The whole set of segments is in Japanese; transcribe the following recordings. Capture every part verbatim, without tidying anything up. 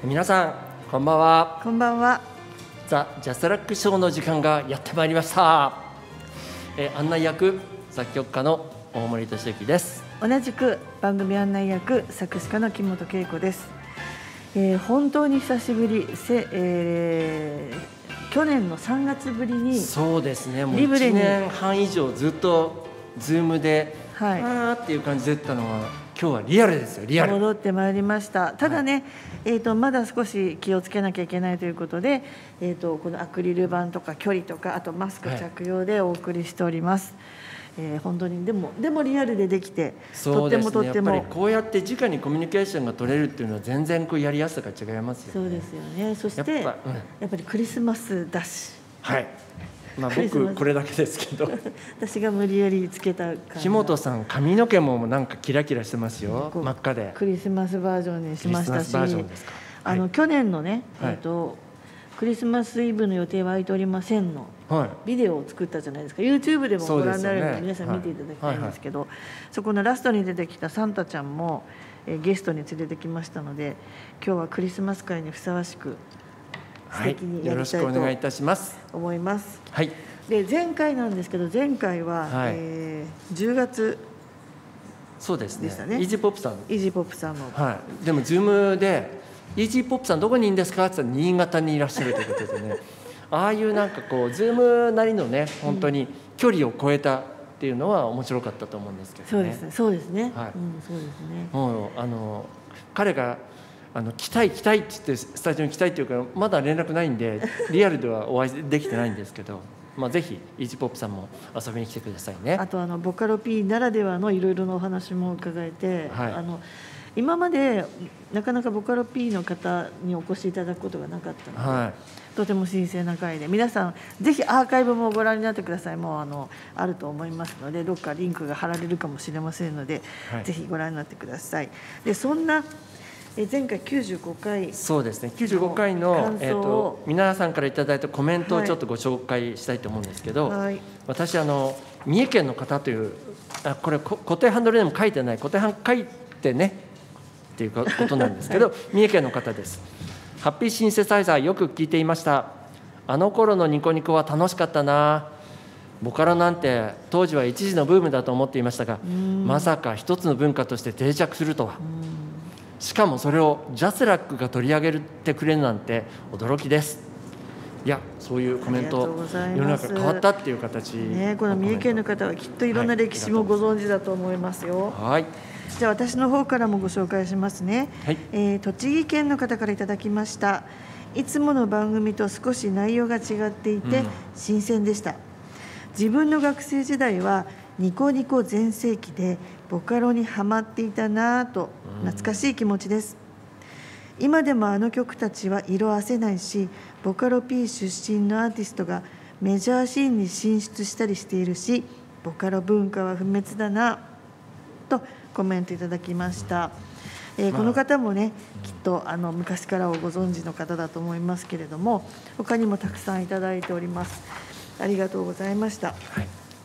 皆さんこんばんは。 こんばんは。 ザ・ジャスラックショーの時間がやってまいりました。えー、案内役作曲家の大森俊之です。 同じく番組案内役作詞家の木本恵子です。えー、本当に久しぶり、せ、えー、去年のさんがつぶりにそうですね、もういちねんはん以上ずっとズームで、はい、あーっていう感じでったのが今日はリアルですよ。リアル戻ってまいりました。ただね、はい、えーとまだ少し気をつけなきゃいけないということで、えーとこのアクリル板とか距離とかあとマスク着用でお送りしております。はい、えー、本当にでもでもリアルでできて、 そうですね、とってもとってもやっぱりこうやって直にコミュニケーションが取れるっていうのは全然こうやりやすさが違いますよね。 そうですよね。そしてやっぱ、うん、やっぱりクリスマスだし、 はい、まあ、僕これだけですけど私が無理やりつけた感じ。 木本さん髪の毛もなんかキラキラしてますよ。真っ赤でクリスマスバージョンにしましたし、 クリスマスバージョンですか。 あの、はい、去年のね、 はい、 えーとクリスマスイブの予定は空いておりませんの、はい、ビデオを作ったじゃないですか。 YouTube でもご覧になれるので、皆さん見ていただきたいんですけど、はいはいはい、そこのラストに出てきたサンタちゃんも、えー、ゲストに連れてきましたので、今日はクリスマス会にふさわしく素敵にやりたいと思います。 はい、よろしくお願いいたします。 思います。 はい。 で前回なんですけど、前回は、はい、えー、じゅうがつそうですね、 でしたね。 イージーポップさん、 イージーポップさんの、 はい、でもズームでイージーポップさんどこにいるんですかって言ったら新潟にいらっしゃるということでねああいうなんかこうズームなりのね、本当に距離を超えたっていうのは面白かったと思うんですけどね。 そうですね、そうですね、 はい、 うん、そうですね。 もうあの彼があの来たい来たいって言ってスタジオに来たいっていうからまだ連絡ないんでリアルではお会いできてないんですけどまあぜひイージーポップさんも遊びに来てくださいね。 あとあのボカロ P ならではのいろいろなお話も伺えて、はい、あの今までなかなかボカロ P の方にお越しいただくことがなかったので、はい、とても神聖な回で、皆さんぜひアーカイブもご覧になってください。もうあのあると思いますので、どっかリンクが貼られるかもしれませんので、はい、ぜひご覧になってください。でそんなえ前回きゅうじゅうごかい、 そうですね、きゅうじゅうごかいの、えー、と皆さんからいただいたコメントをちょっとご紹介したいと思うんですけど、はい、私あの三重県の方というあこれ固定ハンドルネーム書いてない、固定ハン書いてねっていうことなんですけど、はい、三重県の方です。ハッピーシンセサイザーよく聞いていました。あの頃のニコニコは楽しかったな。ボカロなんて当時は一時のブームだと思っていましたが、まさか一つの文化として定着するとは。しかもそれをジャスラックが取り上げてくれるなんて驚きです。いや、そういうコメント、世の中変わったっていう形、 ね、この三重県の方はきっといろんな歴史もご存知だと思いますよ。 はい、 じゃあ私の方からもご紹介しますね。はい、えー、栃木県の方からいただきました。いつもの番組と少し内容が違っていて新鮮でした。うん、自分の学生時代はニコニコ全盛期でボカロにハマっていたなぁと懐かしい気持ちです。今でもあの曲たちは色褪せないし、ボカロ P 出身のアーティストがメジャーシーンに進出したりしているし、ボカロ文化は不滅だなとコメントいただきました。えーまあ、この方もね、きっとあの昔からをご存知の方だと思いますけれども、他にもたくさんいただいております。ありがとうございました。はい、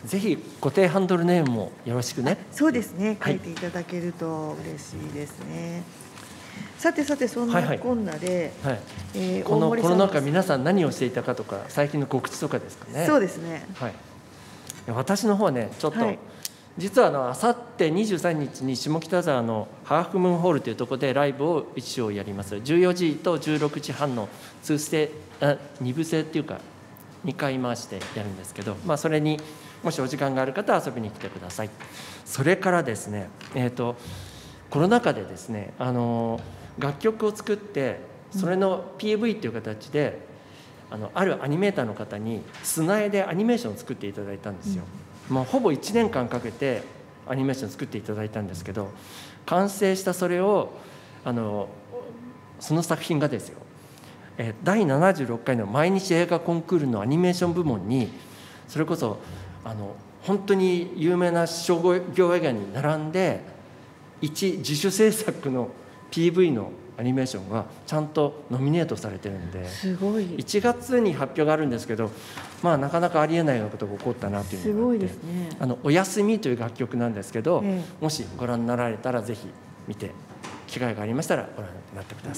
ぜひ固定ハンドルネームもよろしくね。 そうですね、書いていただけると嬉しいですね。はい、さてさて、そんなこんなで、はいはい、えー、 このコロナ禍皆さん何をしていたかとか、最近の告知とかですかね。 そうですね、 はい、私の方はねちょっと、はい、実はあのあさってにじゅうさんにちに下北沢のハーフムーンホールというところでライブを一応やります。じゅうよじとじゅうろくじはんのに部制あに部制っていうかにかい回してやるんですけど、まあ、それにもしお時間がある方は遊びに来てください。それからですね、えーと、コロナ禍でですね、あの楽曲を作ってそれの ピーブイ という形で、うん、あのあるアニメーターの方に砂絵でアニメーションを作っていただいたんですよ。うん、もうほぼいちねんかんかけてアニメーションを作っていただいたんですけど、完成したそれをあのその作品がですよ、だいななじゅうろっかいの毎日映画コンクールのアニメーション部門に、それこそあの本当に有名な商業映画に並んで一自主制作の ピーブイ のアニメーションがちゃんとノミネートされてるんで、 すごい。 いちがつに発表があるんですけど、まあ、なかなかありえないようなことが起こったなというのがあって、すごいですね。あのおやすみという楽曲なんですけど、ええ、もしご覧になられたらぜひ見て、機会がありましたらご覧になってください。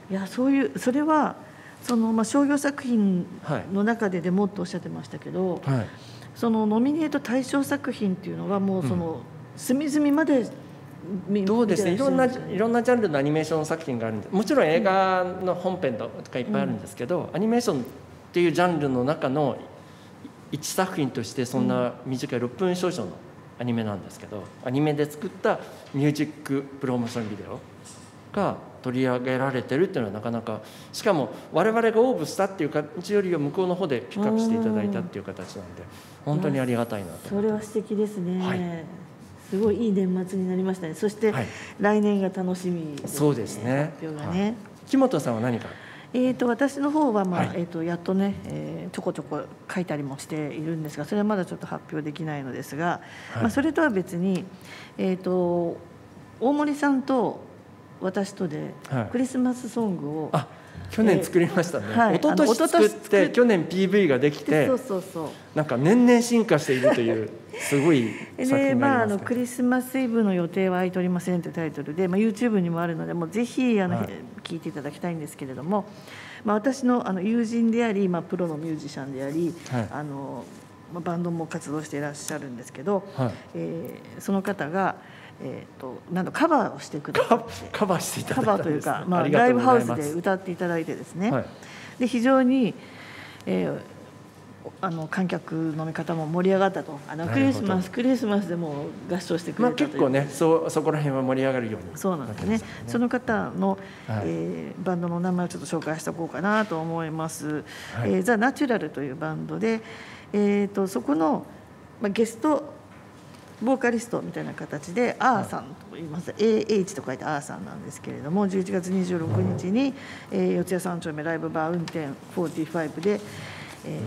いやそういうそれはその、まあ、商業作品の中ででもっとおっしゃってましたけど、はい、そのノミネート対象作品っていうのはもうその、うん、隅々までどうですね、いろんないろんなジャンルのアニメーション作品があるんで、もちろん映画の本編とかいっぱいあるんですけど、うん、アニメーションっていうジャンルの中の一作品としてそんな短いろっぷん少々のアニメなんですけど、アニメで作ったミュージックプロモーションビデオが取り上げられてるっていうのはなかなか、しかも我々が応募したっていう感じよりは向こうの方でピックアップしていただいたっていう形なんで、本当にありがたいなと。 それは素敵ですね、はい、すごいいい年末になりましたね。そして来年が楽しみですね、 そうですね、 発表がね、はい、 木本さんは何か。 えー、と私の方は、まあ、はい、えー、とやっとね、えー、ちょこちょこ書いたりもしているんですが、それはまだちょっと発表できないのですが、はい、まあ、それとは別に、えー、と大森さんと私とでクリスマスソングを、はい、 あ、去年作りましたね、えーはい、一昨年作って去年 ピーブイ ができて、 そうそうそう、 なんか年々進化しているというすごい作品になりますね。で、まあ、あのクリスマスイブの予定は空いておりませんというタイトルで、まあ、YouTube にもあるので、もうぜひあの、はい、聞いていただきたいんですけれども、まあ、私 の, あの友人であり、まあ、プロのミュージシャンであり、はい、あのまあ、バンドも活動していらっしゃるんですけど、はい、えー、その方がえー、となんとカバーをしてくださって、 カバーしていただいたんですね。 カバーというか、まあ、ライブハウスで歌っていただいてですね、はい、で非常に、えー、あの観客の見方も盛り上がったと、あのクリスマスクリスマスでも合唱してくれたという、 まあ、結構ね、そ, そこら辺は盛り上がるように、 そうなんですね。その方の、はい、えー、バンドの名前をちょっと紹介しておこうかなと思います、はい、えー、ザ・ナチュラルというバンドで、えー、とそこの、まあ、ゲストボーカリストみたいな形でアーさんと言います、はい、エーエイチ と書いてアーさんなんですけれども、じゅういちがつにじゅうろくにちに、えー、四谷三丁目ライブバー運転よんじゅうごで、え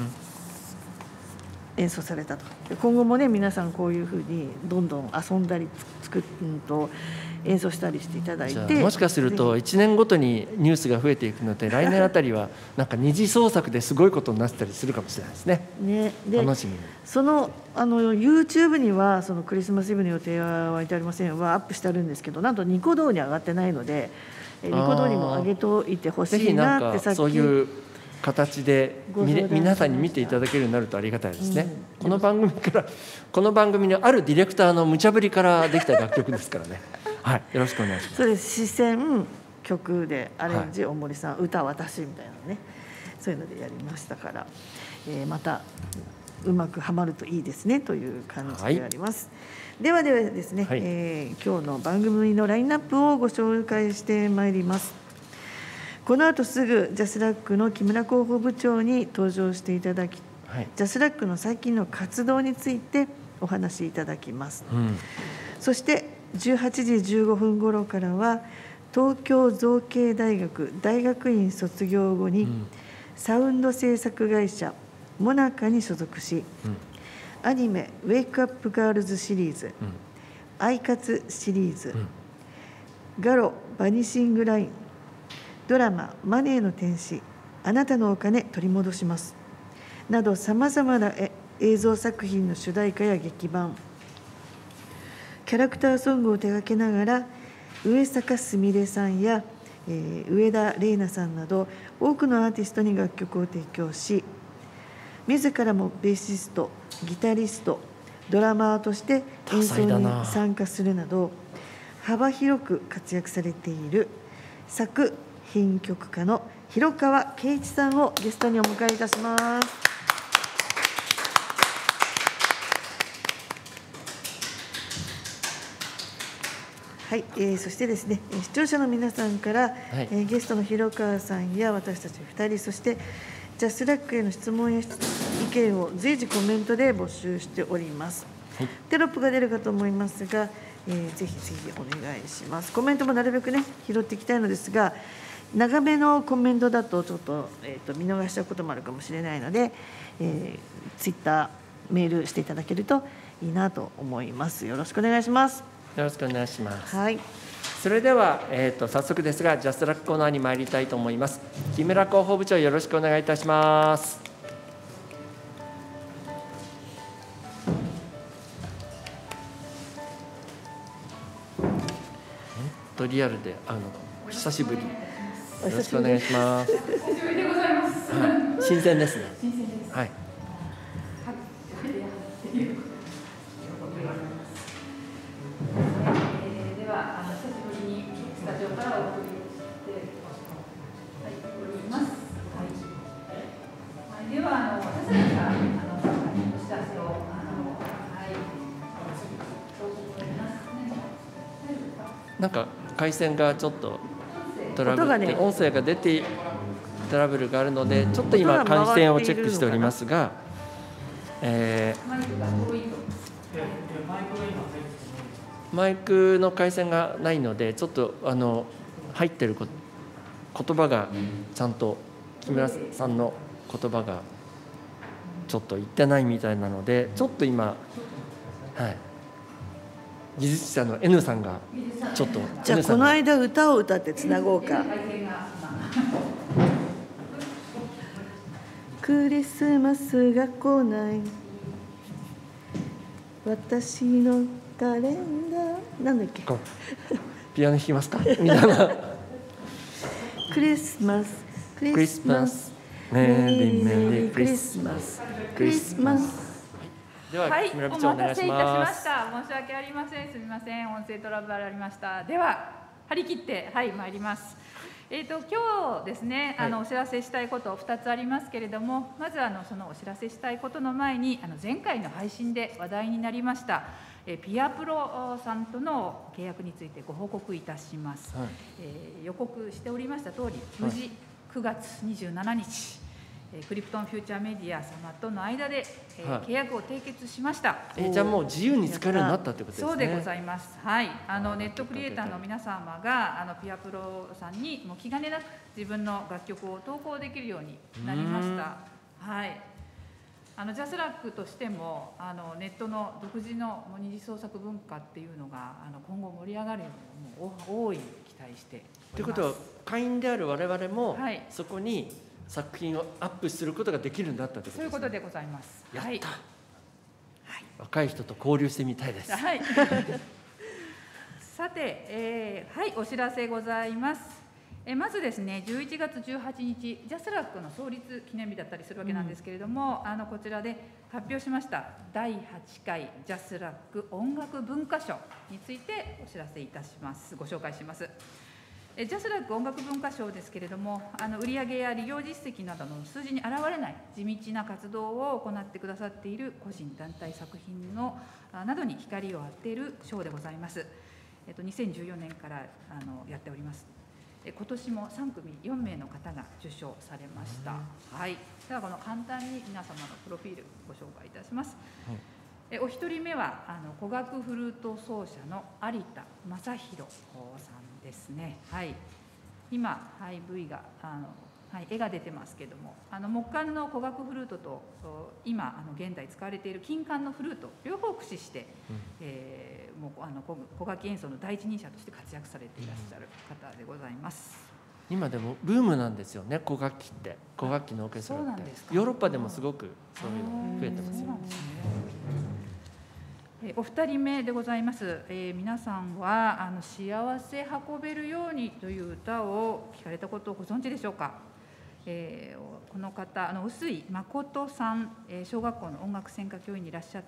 ー、演奏されたと。今後もね、皆さんこういうふうにどんどん遊んだり作っ、うんと演奏したりしていただいて、 もしかするといちねんごとにニュースが増えていくので、来年あたりはなんか二次創作ですごいことになってたりするかもしれないですね。 ね、で楽しみに。 そのあの YouTube にはそのクリスマスイブの予定は湧いてありませんはアップしてあるんですけど、なんとニコ動に上がってないので、ニコ動にも上げといてほしいなって、さっきそういう形で皆さんに見ていただけるようになるとありがたいですね、うん、この番組からこの番組のあるディレクターの無茶ぶりからできた楽曲ですからねはい、よろしくお願いします。 そうです。視線曲でアレンジ、はい、大森さん歌私みたいなね、そういうのでやりましたから、えー、またうまくはまるといいですねという感じであります、はい、ではではですね、はい、えー、今日の番組のラインナップをご紹介してまいります。この後すぐジャスラックの木村広報部長に登場していただき、はい、ジャスラックの最近の活動についてお話しいただきます、うん、そしてじゅうはちじじゅうごふん頃からは東京造形大学大学院卒業後にサウンド制作会社モナカに所属し、うん、アニメウェイクアップガールズシリーズ、うん、アイカツシリーズ、うん、ガロバニシングライン、ドラママネーの天使、あなたのお金取り戻しますなど、さまざまな映像作品の主題歌や劇版、キャラクターソングを手掛けながら、上坂すみれさんや、えー、上田玲奈さんなど多くのアーティストに楽曲を提供し、自らもベーシスト、ギタリスト、ドラマーとして演奏に参加するなど幅広く活躍されている作編曲家の広川圭一さんをゲストにお迎えいたします。はい、えー、そしてですね、視聴者の皆さんから、はい、えー、ゲストの広川さんや私たちふたり、そしてジャスラックへの質問や意見を随時コメントで募集しております、はい、テロップが出るかと思いますが、えー、ぜひぜひお願いします。コメントもなるべくね拾っていきたいのですが、長めのコメントだとちょっと、えー、と見逃しちゃうこともあるかもしれないので、えー、ツイッターメールしていただけるといいなと思います。よろしくお願いします。 よろしくお願いします。 はい、 それでは、えー、と早速ですがジャスラックコーナーに参りたいと思います。木村広報部長、よろしくお願いいたします。本当リアルで会うのが久しぶり。 よろしくお願いします。 久しぶりでございます。 はい、新鮮ですね。 新鮮です。 はい。 では、あの久しぶりにスタジオからお送りしてはいおります。はい。では、あの私たちがあのお知らせをあのはいそう思います。 なんか回線がちょっとトラブルで、音声が出てトラブルがあるので、ちょっと今回線をチェックしておりますが、えー、マイクの回線がないので、ちょっとあの入ってるこ言葉がちゃんと木村さんの言葉がちょっと言ってないみたいなので、ちょっと今、はい、技術者の N さんがちょっと、 じゃあこの間歌を歌ってつなごうか。クリスマスが来ない私のカレンダーなんだっけ、 ピアノ弾きますかみたいなクリスマスクリスマスメリーメリークリスマスクリスマス。 では、 はい、 木村部長お願いします。 お待たせいたしました。申し訳ありません。すみません。音声トラブルありました。では、張り切ってはい参ります。えっと今日ですね、あの、はい、お知らせしたいことふたつありますけれども、まずあのそのお知らせしたいことの前に、あの前回の配信で話題になりましたえピアプロさんとの契約についてご報告いたします。はい、えー、予告しておりました通り、無事くがつにじゅうしちにち。クリプトンフューチャーメディア様との間で、えーはい、契約を締結しました。 えー、じゃあもう自由に使えるようになったということですね。 そうでございます。はい、あのネットクリエイターの皆様があのピアプロさんにもう気兼ねなく自分の楽曲を投稿できるようになりました。はい。あのジャスラックとしてもあのネットの独自の二次創作文化っていうのがあの今後盛り上がるようにもう大いに期待しております。 ということは会員である我々も、 はい、 そこに作品をアップすることができるんだったということですね。 そういうことでございます。 やった、 はい、 若い人と交流してみたいです。 はい、さて、えー、はいお知らせございます。えまずですね、じゅういちがつじゅうはちにち、ジャスラックの創立記念日だったりするわけなんですけれども、うん、あのこちらで発表しましただいはちかいジャスラック音楽文化賞についてお知らせいたします。ご紹介します。ジャスラック音楽文化賞ですけれども、あの売上や利用実績などの数字に現れない地道な活動を行ってくださっている個人団体作品のなどに光を当てる賞でございます。えっと、にせんじゅうよねんからあのやっております。今年もさんくみよんめいの方が受賞されました。はい、ではこの簡単に皆様のプロフィールご紹介いたします。はい、えお一人目はあの古楽フルート奏者の有田正弘さんですね。はい、今、はい、V があの、はい、絵が出てますけども、あの木管の古楽フルートと今あの現代使われている金管のフルート両方駆使して、うん、えー、もうあの古楽器演奏の第一人者として活躍されていらっしゃる方でございます。今でもブームなんですよね、古楽器って。古楽器のオーケストラって。ヨーロッパでもすごくそういうの増えてますよね。 お二人目でございます。えー、皆さんはあの幸せ運べるようにという歌を聞かれたことをご存知でしょうか。えー、この方、あの臼井誠さん、えー、小学校の音楽専科教員にいらっしゃって、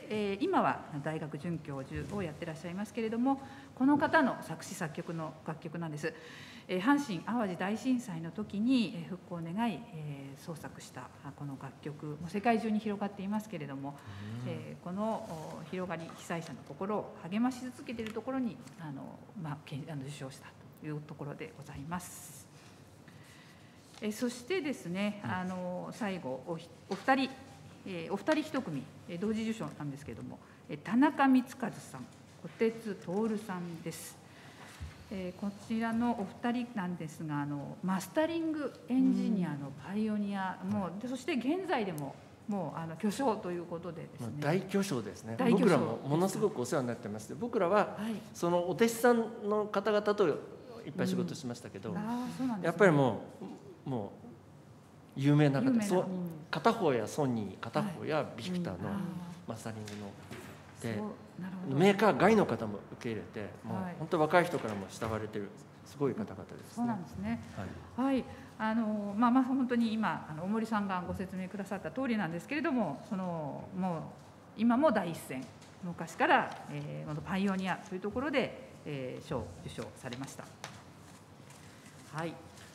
えー、今は大学准教授をやってらっしゃいますけれども、この方の作詞作曲の楽曲なんです。えー、阪神・淡路大震災の時に復興を願い、えー、創作したこの楽曲、もう世界中に広がっていますけれども、えー、この広がり、被災者の心を励まし続けているところにあの、まあ、あの受賞したというところでございます。えそしてですね、あの最後 お, お二人、えー、お二人一組、えー、同時受賞なんですけれども、えー、田中光和さん、小鉄徹さんです。えー、こちらのお二人なんですが、あのマスタリングエンジニアのパイオニア、うん、もうでそして現在でももうあの巨匠ということでですね、 大巨匠ですね。僕らもものすごくお世話になってまして、僕らは、はい、そのお弟子さんの方々といっぱい仕事しましたけど、うん、あ、そうなんですね、やっぱりもうもう有名な方、そう、うん、片方やソニー、片方やビクターのマスタリングの、でメーカー外の方も受け入れて、もう本当若い人からも慕われてるすごい方々ですね。 そうなんですね。 はい、 はい、あのまあまあ本当に今あの大森さんがご説明くださった通りなんですけれども、そのもう今も第一線、昔から、えー、パイオニアというところで、えー、賞を受賞されました。はい。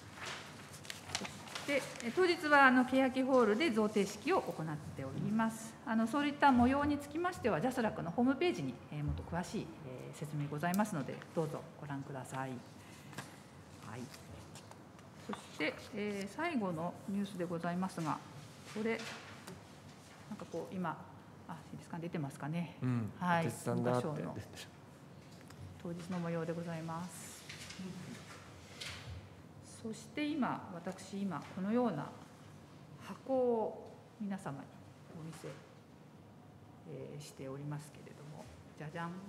で当日はあの欅ホールで贈呈式を行っております。あのそういった模様につきましてはジャスラックのホームページに、えー、もっと詳しい、えー、説明ございますのでどうぞご覧ください。はい、そして、えー、最後のニュースでございますが、これなんかこう今あいいですか、出てますかね。 うん、 はい、 鉄さんだって文化賞の当日の模様でございます。そして今私今このような箱を皆様にお見せ、えー、しておりますけれども、じゃじゃん、 うん、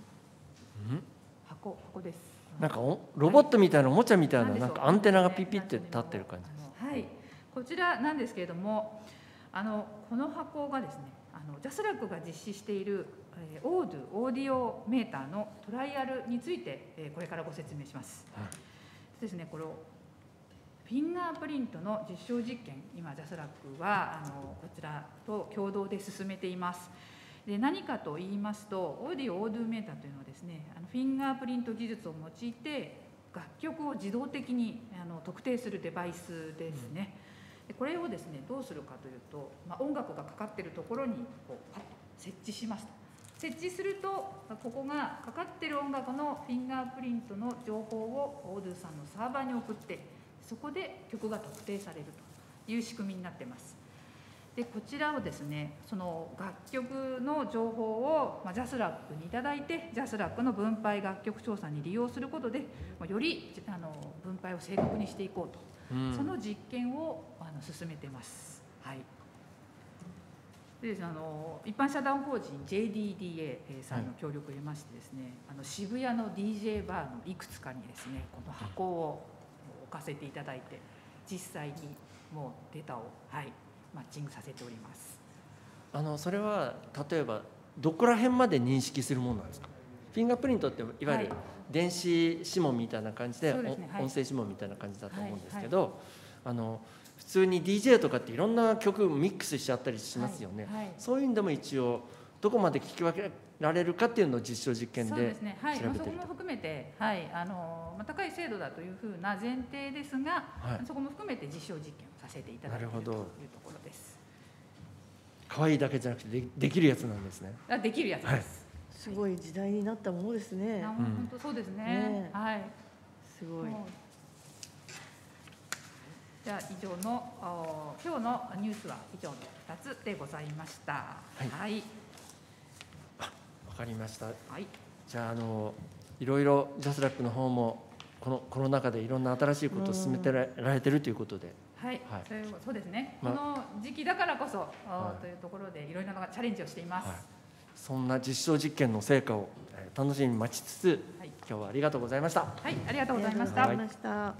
箱箱です。 なんかロボットみたいなおもちゃみたいな、 はい、 なんかアンテナがピピって立ってる感じです。 はい、こちらなんですけれども、あのこの箱がですね、あのジャスラックが実施している、えー、オードゥオーディオメーターのトライアルについて、えー、これからご説明します。はい、ですね、これをフィンガープリントの実証実験、今ジャスラックはあのこちらと共同で進めています。で何かと言いますと、オーディオオードゥメーターというのはですね、あのフィンガープリント技術を用いて楽曲を自動的にあの特定するデバイスですね。でこれをですねどうするかというと、まあ、音楽がかかっているところにこうパッと設置しますと。設置するとここがかかっている音楽のフィンガープリントの情報をオードゥさんのサーバーに送って、そこで曲が特定されるという仕組みになっています。でこちらをですね、その楽曲の情報を、まあ、ジャスラックにいただいて、ジャスラックの分配楽曲調査に利用することで、よりあの分配を正確にしていこうと、うん、その実験をあの進めています。はい、であの一般社団法人 ジェーディーディーエー さんの協力を得ましてですね、はい、あの渋谷の ディージェー バーのいくつかにですねこの箱を置かせていただいて、実際にもうデータを、はい、マッチングさせております。 あのそれは例えばどこら辺まで認識するものなんですか？フィンガープリントっていわゆる電子指紋みたいな感じで、はい、ね、音声指紋みたいな感じだと思うんですけど、はいはい、あの普通に ディージェー とかっていろんな曲ミックスしちゃったりしますよね。はいはい、そういうのでも一応どこまで聞き分けられるかっていうのを実証実験で調べてると。そうですね、はい、 まあ、そこも含めて、はい、あのまあ、高い精度だというふうな前提ですが、はい、そこも含めて実証実験をさせていただいているというところです。 可愛いだけじゃなくて で, できるやつなんですね。 あ、できるやつです。はい、 すごい時代になったものですね。 本当そうですね。ね、はい。 すごい。 じゃあ以上の今日のニュースは以上のふたつでございました。はい。はい、 あ、わかりました。 はい。 じゃああのいろいろジャスラックの方もこのコロナ禍でいろんな新しいことを進めてられてるということで。 はい、はい、そういうそうですね。ま、この時期だからこそ、はい、というところでいろいろなチャレンジをしています。はい、 そんな実証実験の成果を楽しみに待ちつつ、はい、今日はありがとうございました。 はい、ありがとうございました。 はい、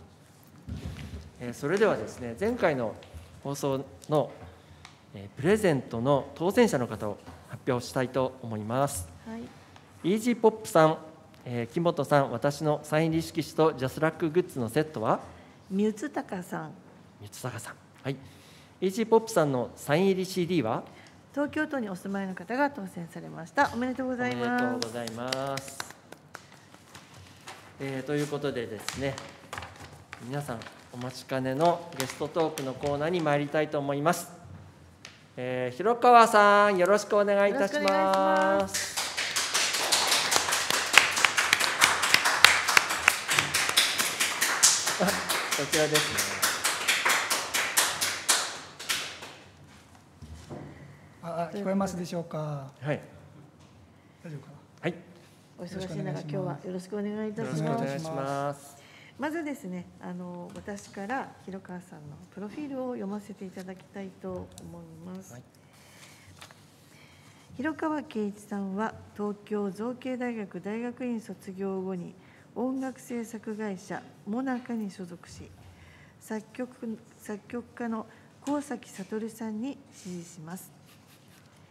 えー、それではですね、前回の放送の、えー、プレゼントの当選者の方を発表したいと思います。はい、イージーポップさん、えー、木本さん、私のサイン入り色紙とジャスラックグッズのセットは三つ高さん。 三つ高さん。はい。イージーポップさんのサイン入り シーディー は東京都にお住まいの方が当選されました。おめでとうございます。 おめでとうございます。えー、ということでですね、皆さんお待ちかねのゲストトークのコーナーに参りたいと思います。えー、広川さん、よろしくお願いいたします。こちらですね。 あ、聞こえますでしょうか。 はい。 大丈夫かな。 はい。 お忙しい中、今日はよろしくお願いいたします。 よろしくお願いします。 まずですね、あの私から広川さんのプロフィールを読ませていただきたいと思います。はい、広川圭一さんは東京造形大学大学院卒業後に音楽制作会社モナカに所属し、作曲作曲家の幸崎悟さんに師事します。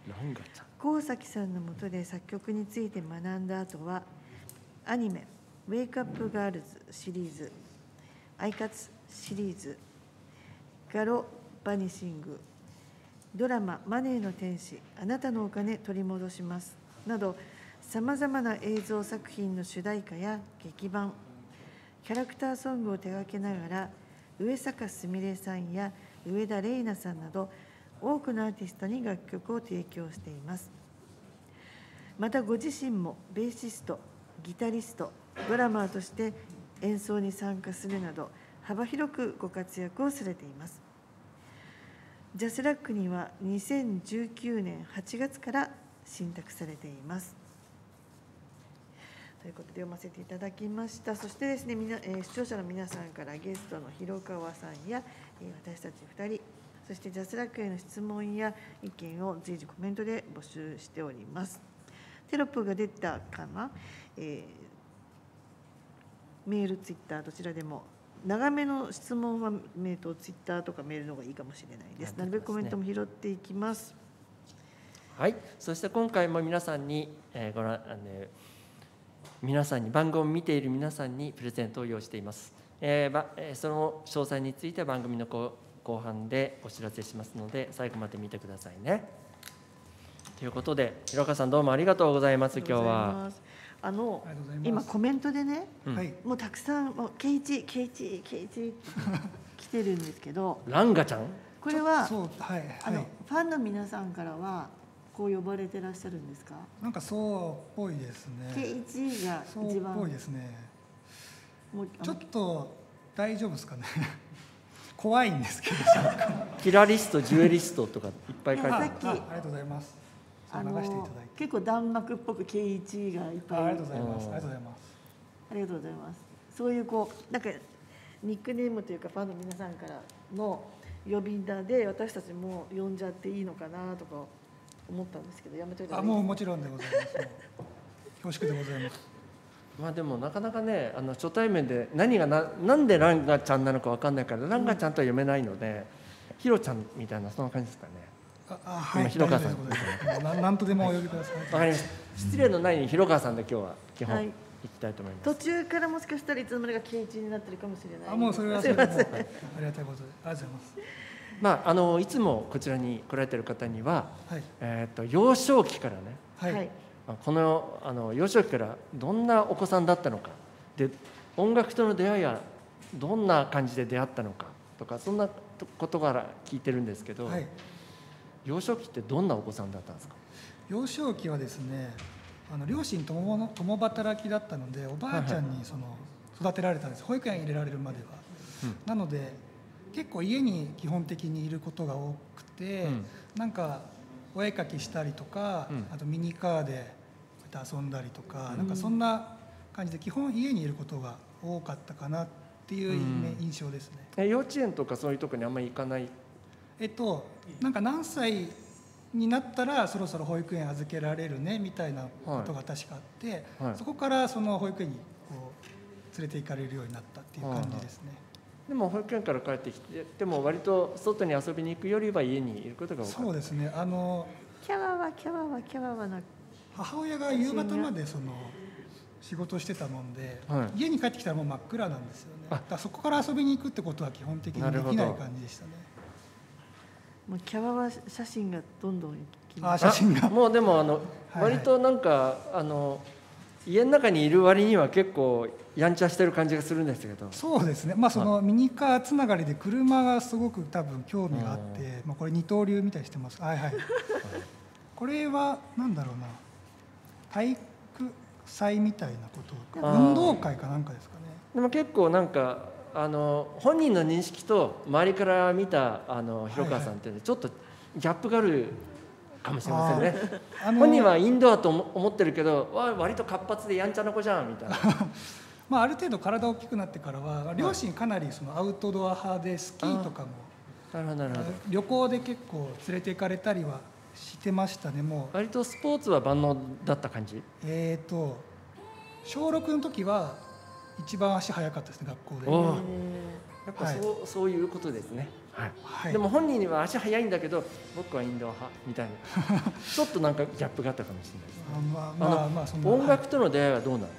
幸崎さんの下で作曲について学んだ後は、アニメ、 ウェイクアップガールズシリーズ、アイカツシリーズ、ガロバニシング、ドラママネーの天使、あなたのお金取り戻しますなど、さまざまな映像作品の主題歌や劇版、キャラクターソングを手掛けながら、上坂すみれさんや上田玲奈さんなど、多くのアーティストに楽曲を提供しています。またご自身もベーシスト、ギタリスト、ドラマーとして演奏に参加するなど、幅広くご活躍をされています。ジャスラックにはにせんじゅうきゅうねんはちがつから信託されています。ということで読ませていただきました。そしてですね、みな、えー、視聴者の皆さんからゲストの広川さんや、えー、私たちふたり、そしてジャスラックへの質問や意見を随時コメントで募集しております。テロップが出たかな、えー、メール、ツイッター、どちらでも、長めの質問は、えー、とツイッターとかメールの方がいいかもしれないです。なるべくコメントも拾っていきます。 はい、そして今回も皆さんに、えー、ご覧あの皆さんに番組を見ている皆さんにプレゼントを用意しています。えーばえー、その詳細については番組の後後半でお知らせしますので、最後まで見てくださいね。ということで、広川さんどうもありがとうございます。今日はあの今コメントでね、 うん、 もうたくさんもうケイチケイチケイチ来てるんですけど、 ランガちゃん、 これは、 そう、はい、 あの、 はい、 ファンの皆さんからはこう呼ばれてらっしゃるんですか？ なんかそうっぽいですね。 ケイチがそうっ一番ぽいですね。 もうちょっと大丈夫ですかね。怖いんですけど。 キラリスト、ジュエリストとかいっぱい書いてある。 さっきあありがとうございます。 あの流していただいて。 結構弾幕っぽくケイチがいっぱいあありがとうございます。ありがとうございます。 ありがとうございます。そういうこうなんかニックネームというかファンの皆さんからの呼び名で私たちも呼んじゃっていいのかなとか思ったんですけど、やめといたあ、 方がいいですか？ もうもちろんでございます。恐縮でございます。 まあでもなかなかね、あの初対面で何がななんでランガちゃんなのか分かんないから、ランガちゃんとは読めないので、ヒロちゃんみたいなそんな感じですかね。 あ、あ、はい。 今広川さん大丈夫でございます。ななんとでもお呼びください。 わかりました。失礼のないように広川さんで今日は基本はい行きたいと思います。 途中からもしかしたらいつの間にかケイチになってるかもしれない。 あ、もうそれはそれでもう、 すいません。 はい、ありがたいことで、ありがとうございます。 まああのいつもこちらに来られている方には、 はい、 えっと幼少期からね、 はい、 はい。 このあの幼少期からどんなお子さんだったのか、で音楽との出会いはどんな感じで出会ったのかとか、そんなことから聞いてるんですけど、 はい。 幼少期ってどんなお子さんだったんですか？ 幼少期はですね、あの両親共の共働きだったので、おばあちゃんにその育てられたんです。保育園入れられるまでは。 うん、 なので結構家に基本的にいることが多くて、うん、なんかお絵描きしたりとか、うん、あとミニカーで遊んだりとか、うん、なんかそんな感じで基本家にいることが多かったかなっていう印象ですね。 うん、え幼稚園とかそういうとこにあんまり行かない？ えっとなんか何歳になったらそろそろ保育園預けられるねみたいなことが確かあって、はいはい、そこからその保育園にこう連れて行かれるようになったっていう感じですね。はいはい、 でも保育園から帰ってきて、でも割と外に遊びに行くよりは家にいることが多かった。 そうですね。あのキャワワキャワワキャワワな母親が夕方までその仕事してたもんで、はい、家に帰ってきたらもう真っ暗なんですよね。だからそこから遊びに行くってことは基本的にできない感じでしたね。 もうキャワワ写真がどんどんあ写真がもうでもあの、はいはい、割となんかあの家の中にいる割には結構やんちゃしてる感じがするんですけど。 そうですね。まあそのミニカーつながりで車がすごく多分興味があって、まあこれ二刀流みたいにしてます。はいはい。これはなんだろうな、体育祭みたいなこと、運動会かなんかですかね。 でも結構なんかあの本人の認識と周りから見たあの広川さんって、ね、はいはい、ちょっとギャップがあるかもしれませんね。あの本人はインドアと思ってるけど、わ割と活発でやんちゃな子じゃんみたいな。 まあある程度体大きくなってからは両親かなりそのアウトドア派でスキーとかも、 なるほどなるほど、 旅行で結構連れて行かれたりはしてましたね。もう割とスポーツは万能だった感じ。 えーと小ろくの時は一番足早かったですね、学校で。 やっぱそう、はい、そういうことですね。はいはい、 でも本人には足早いんだけど僕はインドア派みたいなちょっとなんかギャップがあったかもしれないですね。 あ、まあまあまあ、そんな音楽との出会いはどうなんですか？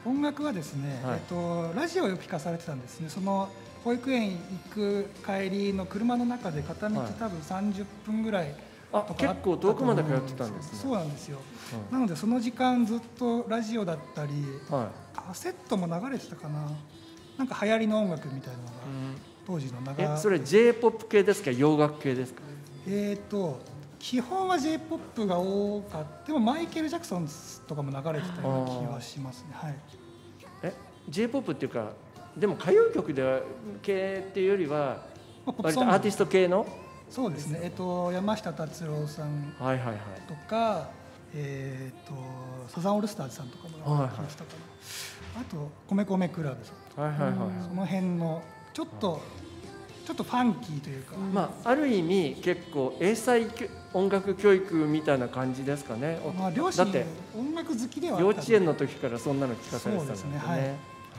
音楽はですね、はい、えっと、ラジオをよく聞かされてたんですね。その保育園行く帰りの車の中で片道多分さんじゅっぷんぐらいとか、 あ、結構遠くまで通ってたんですね。 そうなんですよ、うん、なのでその時間ずっとラジオだったり、はい、カセットも流れてたかな、なんか流行りの音楽みたいなのが、うん、当時の流れ。 え、それ ジェイポップ 系ですか、洋楽系ですか？ えーと基本は ジェイポップ が多かった。でもマイケル・ジャクソンとかも流れてたような気はしますね。はい、 え ジェイポップ っていうか、でも歌謡曲では系っていうよりは割とアーティスト系の。 そうですね、えっと、山下達郎さんとか、はいはいはい、えー、とサザンオールスターズさんとかも聞いてたかな、はいはい、あと米米クラブさん、はいはいはい、その辺のちょっとちょっとファンキーというか、 まあ、ある意味結構英才音楽教育みたいな感じですかね。 まあ、両親音楽好きではあった。 幼稚園の時からそんなの聞かされてたんですね。そうですね、はいはい、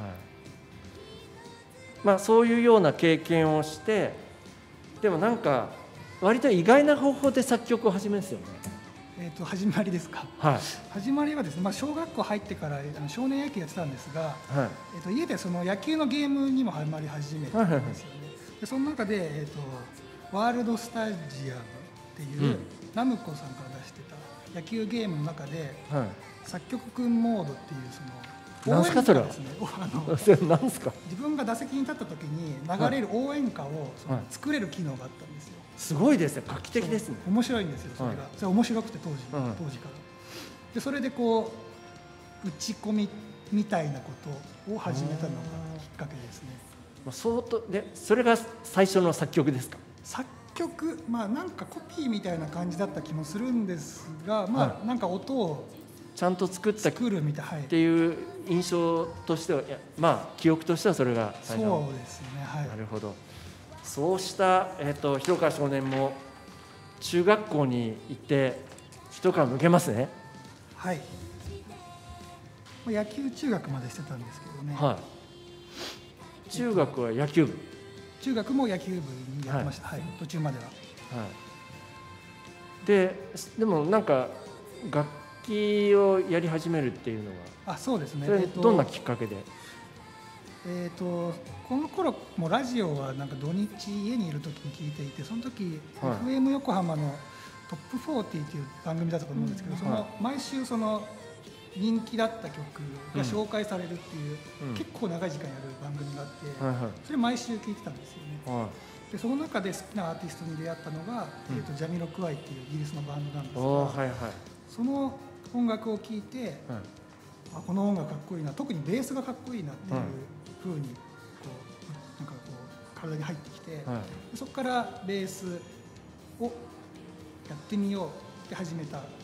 まあ、そういうような経験をして、でもなんか割と意外な方法で作曲を始めるんですよね。 えー、と始まりですか、はい、始まりはですね、まあ、小学校入ってからあの少年野球やってたんですが、はい、えー、と家でその野球のゲームにもハマり始めたんですよね。はいはいはい、でその中で、えー、とワールドスタジアムっていう、うん、ナムコさんから出してた野球ゲームの中で、はい、作曲くんモードっていうその何すかそれは。何すか。 自分が打席に立った時に流れる応援歌をその作れる機能があったんですよ。 すごいですね、画期的ですね。 面白いんですよ、それが。はい、それ面白くて当時、うん、当時からで、それでこう打ち込みみたいなことを始めたのがきっかけですね。 まあ、相当で、それが最初の作曲ですか？ 作曲、まあなんかコピーみたいな感じだった気もするんですが、まあなんか音をちゃんと作った作るみたい、はい、 っていう印象としては、いや、まあ記憶としてはそれが最初。 そうですね、はい。なるほど。そうした、えー、と広川少年も中学校に行って一皮むけますね。 はい、野球中学までしてたんですけどね。はい、 中学は野球部。 中学も野球部にやってました、はいはい、途中までは。はい、 ででもなんか楽器をやり始めるっていうのは。 あ、そうですね。 それどんなきっかけで？ えー、とこの頃もラジオはなんか土日家にいる時に聞いていて、その時、はい、エフエム 横浜のトップフォーティーっていう番組だったと思うんですけど、うん、その毎週その人気だった曲が紹介されるっていう、うん、結構長い時間やる番組があって、はいはい、それ毎週聞いてたんですよね。はい、でその中で好きなアーティストに出会ったのが、うん、えー、とジャミロクワイっていうイギリスのバンドなんですが、はいはい、その音楽を聴いて、はい、あ、この音楽かっこいいな、特にベースがかっこいいなっていう、はい、風にこうなんかこう体に入ってきて、はい、そこからベースをやってみようって始めた。はい、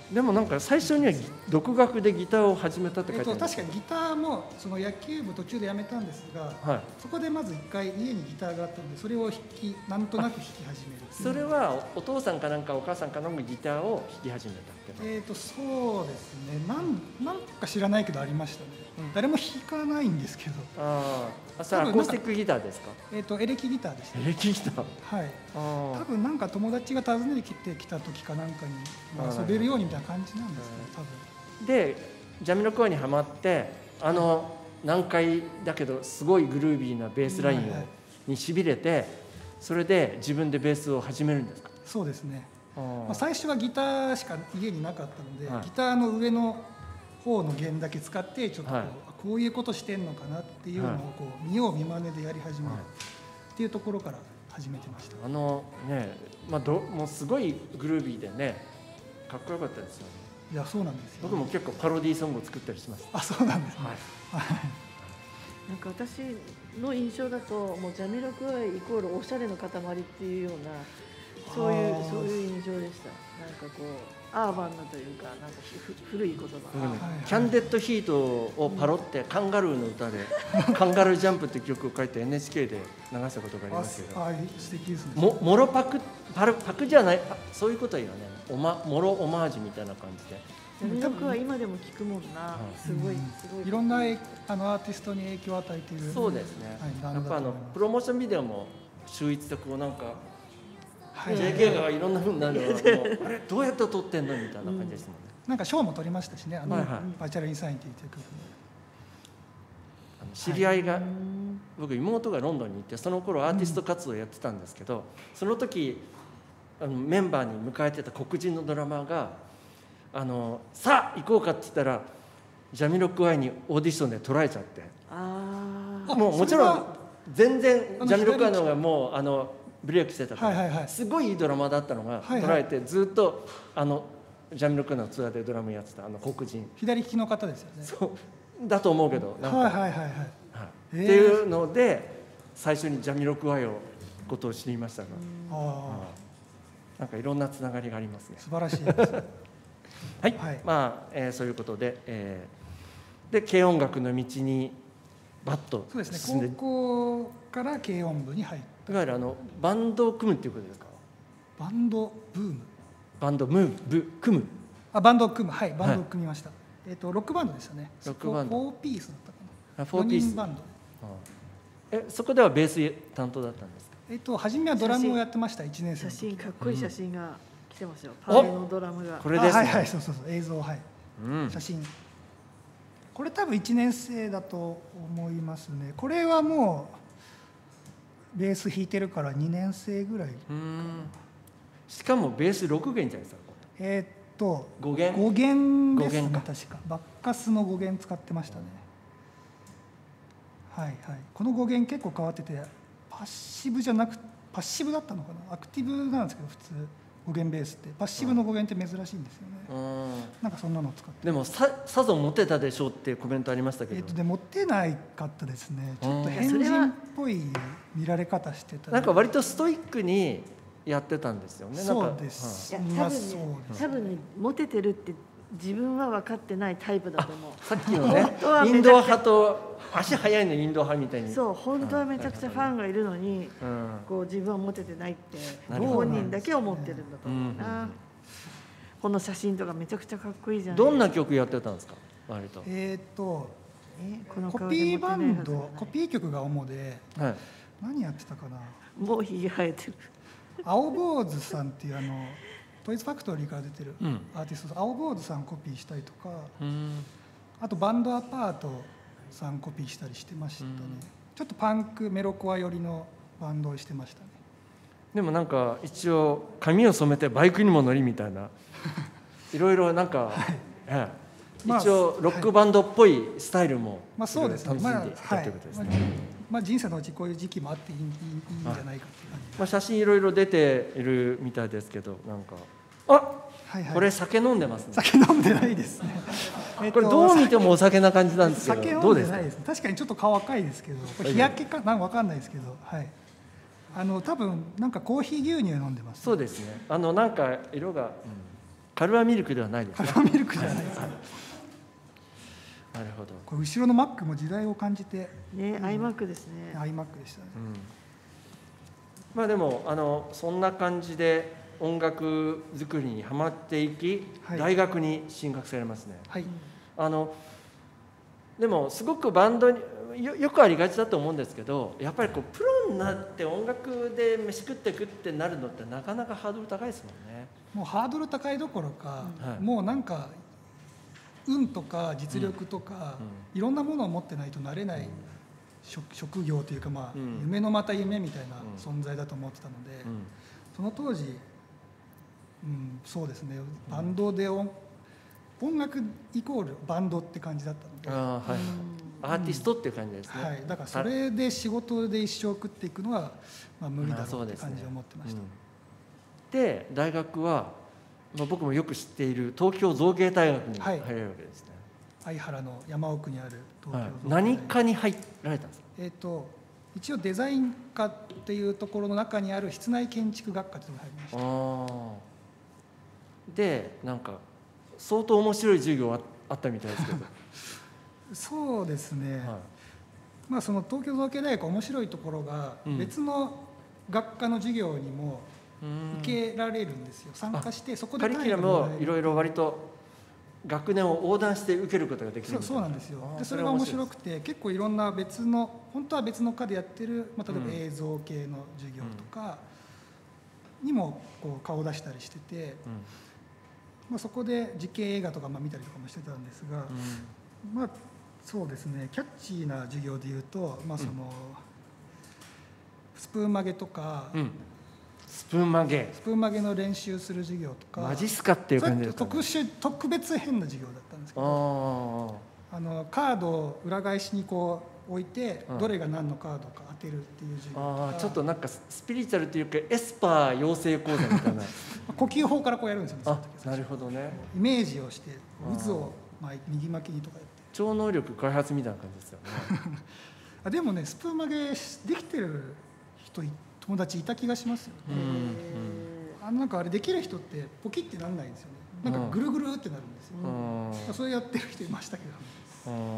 でもなんか最初には独学でギターを始めたって書いてある、 えっと、確かにギターもその野球部途中でやめたんですが、はい、そこでまず一回家にギターがあったので、それを弾きなんとなく弾き始める。 それはお父さんかなんかお母さんかのギターを弾き始めたって。 えっとそうですね、なんなんか知らないけどありましたね。うん、誰も弾かないんですけど。 ああ、それアコースティックギターですか？ えっとエレキギターでした。 エレキギター。 はい。多分なんか友達が訪ねてきた時かなんかに、まあ、遊べるようにみたいな感じなんですね、多分。 でジャミロクワイにはまって、あの難解だけどすごいグルービーなベースラインをにしびれて、それで自分でベースを始めるんですか？ そうですね。まあ、最初はギターしか家になかったので、はい、ギターの上の方の弦だけ使ってちょっとこう、はい、こういうことしてんのかなっていうのをこう見よう見まねでやり始めるっていうところから始めてました。 あのね、まあ、どもうすごいグルービーでね、かっこよかったですよね。 いや、そうなんですよ、ね、 僕も結構パロディーソングを作ったりします。 あ、そうなんですね。はい、 なんか私の印象だともうジャミロクワイイコールおしゃれの塊っていうようなそういうそういう印象でした。なんかこうアーバンなというか、なんか古い言葉、うん、 キャンデッドヒートをパロって、うん、カンガルーの歌でカンガルージャンプって曲を書いて エヌエイチケー で流したことがありますけど、 ああ、素敵ですね。 ももろパクパルパクじゃない、そういうことは言わね、おまもろオマージュみたいな感じで。 ジャミロクワイ今でも聞くもんな、すごいすごい。 いろんなあのアーティストに影響を与えている。 そうですね。はい、やっぱあのプロモーションビデオも秀逸で、こうなんか。はい、ジェーケー がいろんな風になるのはもうあれどうやって撮ってんのみたいな感じですもんね。 なんか賞も取りましたしね、あの、はいはい、バーチャルインサイニティという曲知り合いが、はい、僕妹がロンドンに行ってその頃アーティスト活動をやってたんですけど、うん、その時あのメンバーに迎えてた黒人のドラマーがあのさあ行こうかって言ったらジャミロクワイにオーディションで取られちゃって、あもうもちろん全然ジャミロクワイの方がもうあのブレイクしてたから、はいはいはい、すごいいいドラマだったのが取られて、はいはい、ずっとあのジャミロクワイのツアーでドラムやってたあの黒人左利きの方ですよね。 そうだと思うけどなんか、 はいはいはいはい、 っていうので最初にジャミロクワイをことを知りましたが、あなんかいろんなつながりがありますね。 素晴らしいですはい、 はい、まあ、えー、そういうことで、えー、で軽音楽の道にバッとそうですね、高校から軽音部に入った。 いわゆるあのバンドを組むっていうことですか。 バンドブームバンドムーブ組むあバンドを組むはいバンドを組みました、はい、えー、とロックバンドでしたね。 ロックバンドフォーピースだったかな。 フォーピースよにんバンド、 えそこではベース担当だったんですか。 えー、と初めはドラムをやってました。いちねん生の写真かっこいい写真が来てますよ、うん、パネのドラムがこれですね。 はいはいそうそうそう映像はい、うん、写真これ多分いちねん生だと思いますね。これはもうベース弾いてるからにねん生ぐらい。 うんしかもベースろく弦じゃないですか。 えー、っとご弦ご弦ですね。確かバッカスのご弦使ってましたね、うん、はいはい。このご弦結構変わっててパッシブじゃなくパッシブだったのかな。アクティブなんですけど普通ご弦ベースってパッシブのご弦って珍しいんですよね、うん、なんかそんなのを使ってでも さ, さぞモテたでしょうっていうコメントありましたけど、 えー、っとでモテないかったですね。ちょっと変人っぽい見られ方してた。 なんか割とストイックにやってたんですよね。 そうです、 はい、いや多分ね、多分ねモテてるって自分は分かってないタイプだと思う。 さっきのねインドア派と足速いのインド派みたいにそう本当はめちゃくちゃファンがいるのに、うん、こう自分はモテてないって本人だけ思ってるんだと思うな、うん、この写真とかめちゃくちゃかっこいいじゃない。 どんな曲やってたんですか割と。 えー、っとえこのコピーバンドコピー曲が主で、はい、何やってたかな。 もうひげ生えてる青坊主さんっていうあのトイズファクトリーから出てるアーティスト、うん、青坊主さんコピーしたりとか、うん、あとバンドアパートさんコピーしたりしてましたね、うん、ちょっとパンクメロコア寄りのバンドをしてましたね。 でもなんか一応髪を染めてバイクにも乗りみたいないろいろなんか、はいはい、一応ロックバンドっぽいスタイルも楽しんでいたということですね。 まあ、人生のうちこういう時期もあっていい、いい、いいんじゃないかっていう感じ、 まあ、写真いろいろ出ているみたいですけどなんかあ、はいはい、これ酒飲んでますね。 酒飲んでないですねえっと、これどう見てもお酒な感じなんですけど酒飲んでないです。確かにちょっと顔赤いですけどこれ日焼けかなんか分かんないですけど、はい、あの多分なんかコーヒー牛乳飲んでます、ね、 そうですね。あのなんか色が、うん、カルアミルクではないですね。 カルアミルクじゃないですなるほど。 これ後ろのマックも時代を感じてね、アイマックですね。 アイマックでしたね、うん、 まあでもあのそんな感じで音楽作りにはまっていき、はい、大学に進学されますね、 はい、 あのでもすごくバンドに よ, よくありがちだと思うんですけどやっぱりこうプロになって音楽で飯食っていくってなるのってなかなかハードル高いですもんね。 もうハードル高いどころか、うん、もうなんか運とか実力とか、うんうん、いろんなものを持ってないとなれない、うん、職, 職業というか、まあうん、夢のまた夢みたいな存在だと思ってたので、うん、その当時、うん、そうですねバンドで音音楽イコールバンドって感じだったので、 あ、はい、アーティストっていう感じですね、 はい、だからそれで仕事で一生食っていくのは、まあ、無理だろうって感じを思ってました。 で大学は、まあ、僕もよく知っている東京造形大学に入られるわけですね、 はい、相原の山奥にある東京造形大学、はい、 何科に入られたんですか。 えーと、一応デザイン科っていうところの中にある室内建築学科というのが入りました。あでなんか相当面白い授業 あ, あったみたいですけどそうですね、はい、まあその東京造形大学面白いところが別の学科の授業にも受けられるんですよ。参加してそこでカリキュラムをいろいろ割と学年を横断して受けることができる。 そう、そうなんですよ。でそれが面白くて結構いろんな別の本当は別の科でやってる、まあ、例えば映像系の授業とかにもこう顔を出したりしてて、うんまあ、そこで実験映画とかまあ見たりとかもしてたんですが、うんまあ、 そうですね、キャッチーな授業でいうと、まあそのうん、スプーン曲げとか、うん、 スプーン曲げスプーン曲げの練習する授業とか、 マジっすかっていう感じですか、ね、 特殊特別変な授業だったんですけど、あのカードを裏返しにこう置いて、うん、どれが何のカードか当てるっていう授業とか、 あちょっとなんかスピリチュアルというかエスパー養成講座みたいな呼吸法からこうやるんですよね。 あ、なるほどね。 イメージをして渦を右巻きにとかやって超能力開発みたいな感じですよねあでもね、スプーン曲げできてる人友達いた気がしますよね。うん、うん、あのなんかあれできる人ってポキってなんないんですよね。なんかぐるぐるってなるんですよ、うん、それやってる人いましたけど、うん、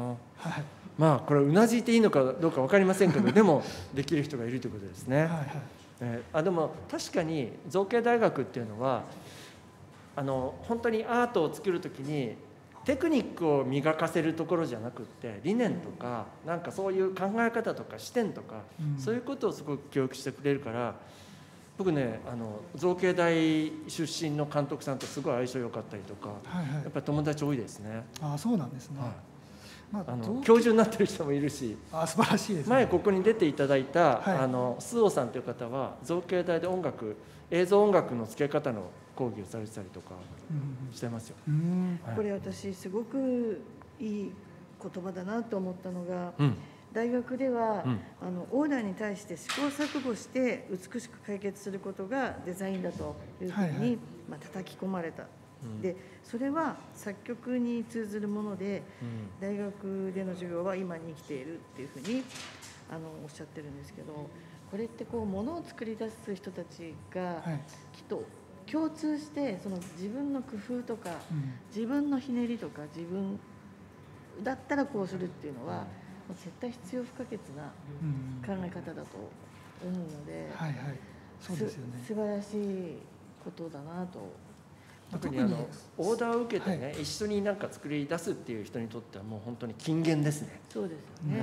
はい、 まあこれうなずいていいのかどうか分かりませんけどでもできる人がいるということですね。はい、はい、えー、あでも確かに造形大学っていうのはあの本当にアートを作るときにテクニックを磨かせるところじゃなくって理念とかなんかそういう考え方とか視点とか、うん、そういうことをすごく教育してくれるから、僕ねあの造形大出身の監督さんとすごい相性良かったりとか、はいはい、やっぱり友達多いですね。 あ、そうなんですね。はい、 まあ、あの教授になってる人もいるし、 あ、素晴らしいですね。 前ここに出ていただいた、はい、あの周防さんという方は造形大で音楽映像音楽の付け方の講義をされてたりとかしてますよ。うんうん、 はい、これ私すごくいい言葉だなと思ったのが、うん、大学では、うん、あのオーダーに対して試行錯誤して美しく解決することがデザインだというふうに、はいはい、まあ、叩き込まれた。うん、でそれは作曲に通ずるもので、うん、大学での授業は今に生きているっていうふうにあのおっしゃってるんですけど、これってこうものを作り出す人たちがきっと共通してその自分の工夫とか、うん、自分のひねりとか自分だったらこうするっていうのは、うん、絶対必要不可欠な考え方だと思うので、 はいはい、そうですよね。 素晴らしいことだなと。 特にあのオーダーを受けてね、はい、一緒に何か作り出すっていう人にとってはもう本当に金言ですね。 そうですね。うん、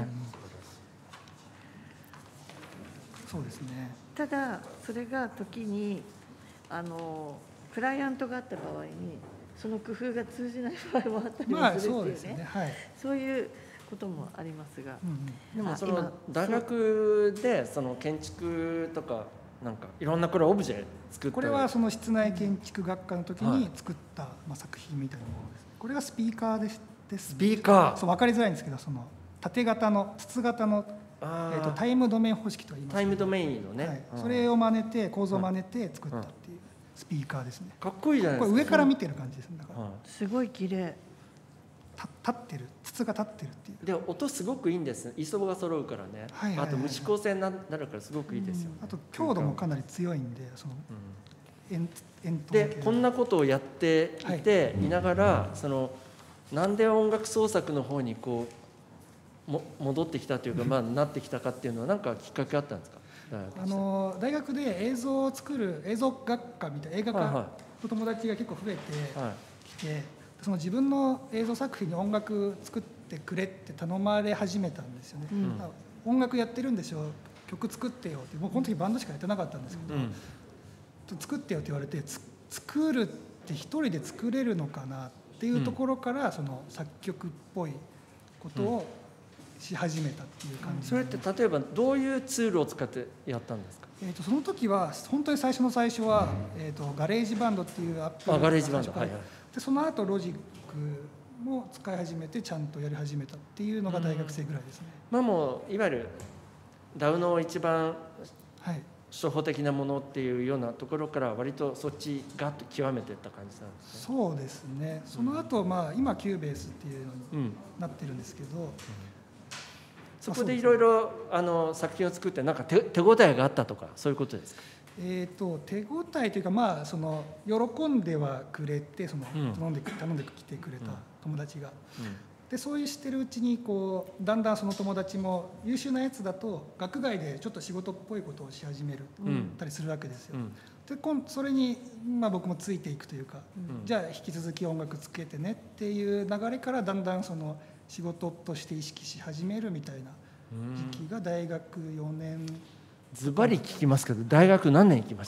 そうですね。 ただそれが時にあのクライアントがあった場合にその工夫が通じない場合もあったりもするっていうね、まあそうですね、はい、そういうこともありますが、うんうん、 でもその大学でその建築とかなんかいろんなこれオブジェ作った、 これはその室内建築学科の時に作った、はい、まあ、作品みたいなものです。これがスピーカーです。 スピーカー、 そう分かりづらいんですけど、その縦型の筒型のえー、とタイムドメイン方式と言います、 ね、タイムドメインのね、はい、 それを真似て構造を真似て作ったっていうスピーカーですね。 かっこいいじゃないですか。 これ上から見てる感じですね。だから、 はい、すごい綺麗。 た立ってる、筒が立ってるっていう。 で音すごくいいんです。磯が揃うからね、はいはいはいはい、あと無指向性になるからすごくいいですよ、ね、 うん、あと強度もかなり強いんで、その、 うん、でこんなことをやっていて、はい、いながらそのなんで音楽創作の方にこうも戻ってきたというか、まあ、なってきたかっていうのは何かきっかけあったんですか？ あの大学で映像を作る映像学科みたいな映画科の友達が結構増えてきて、はいはい、その自分の映像作品に音楽作ってくれって頼まれ始めたんですよね、うん、音楽やってるんでしょ、曲作ってよって、もうこの時バンドしかやってなかったんですけど、うん、作ってよって言われて、作るって一人で作れるのかなっていうところから、その作曲っぽいことを、うんし始めたっていう感じ。 それって例えばどういうツールを使ってやったんですか？ えー、とその時は本当に最初の最初は、えー、とガレージバンドっていうアプリ、 あガレージバンド、はいはい、 でその後ロジックも使い始めてちゃんとやり始めたっていうのが大学生ぐらいですね。 まあもういわゆるダウの一番初歩的なものっていうようなところから割とそっちガッと極めていった感じなんですね。 そうですね。その後、まあ今キューベースっていうのになってるんですけど、うんうん、 そこでいろいろあの作品を作ってなんか 手, 手応えがあったとかそういうことですか？ えー、と手応えというか、まあその喜んではくれて、その、うん、頼んで頼んで来てくれた友達が、うんうん、でそういうしてるうちにこうだんだんその友達も優秀なやつだと学外でちょっと仕事っぽいことをし始める、うん、たりするわけですよ、うん、で今それに、まあ、僕もついていくというか、うん、じゃあ引き続き音楽つけてねっていう流れからだんだんその仕事として意識し始めるみたいな時期が大学よねん。 ズバリ聞きますけど、大学何年行きました？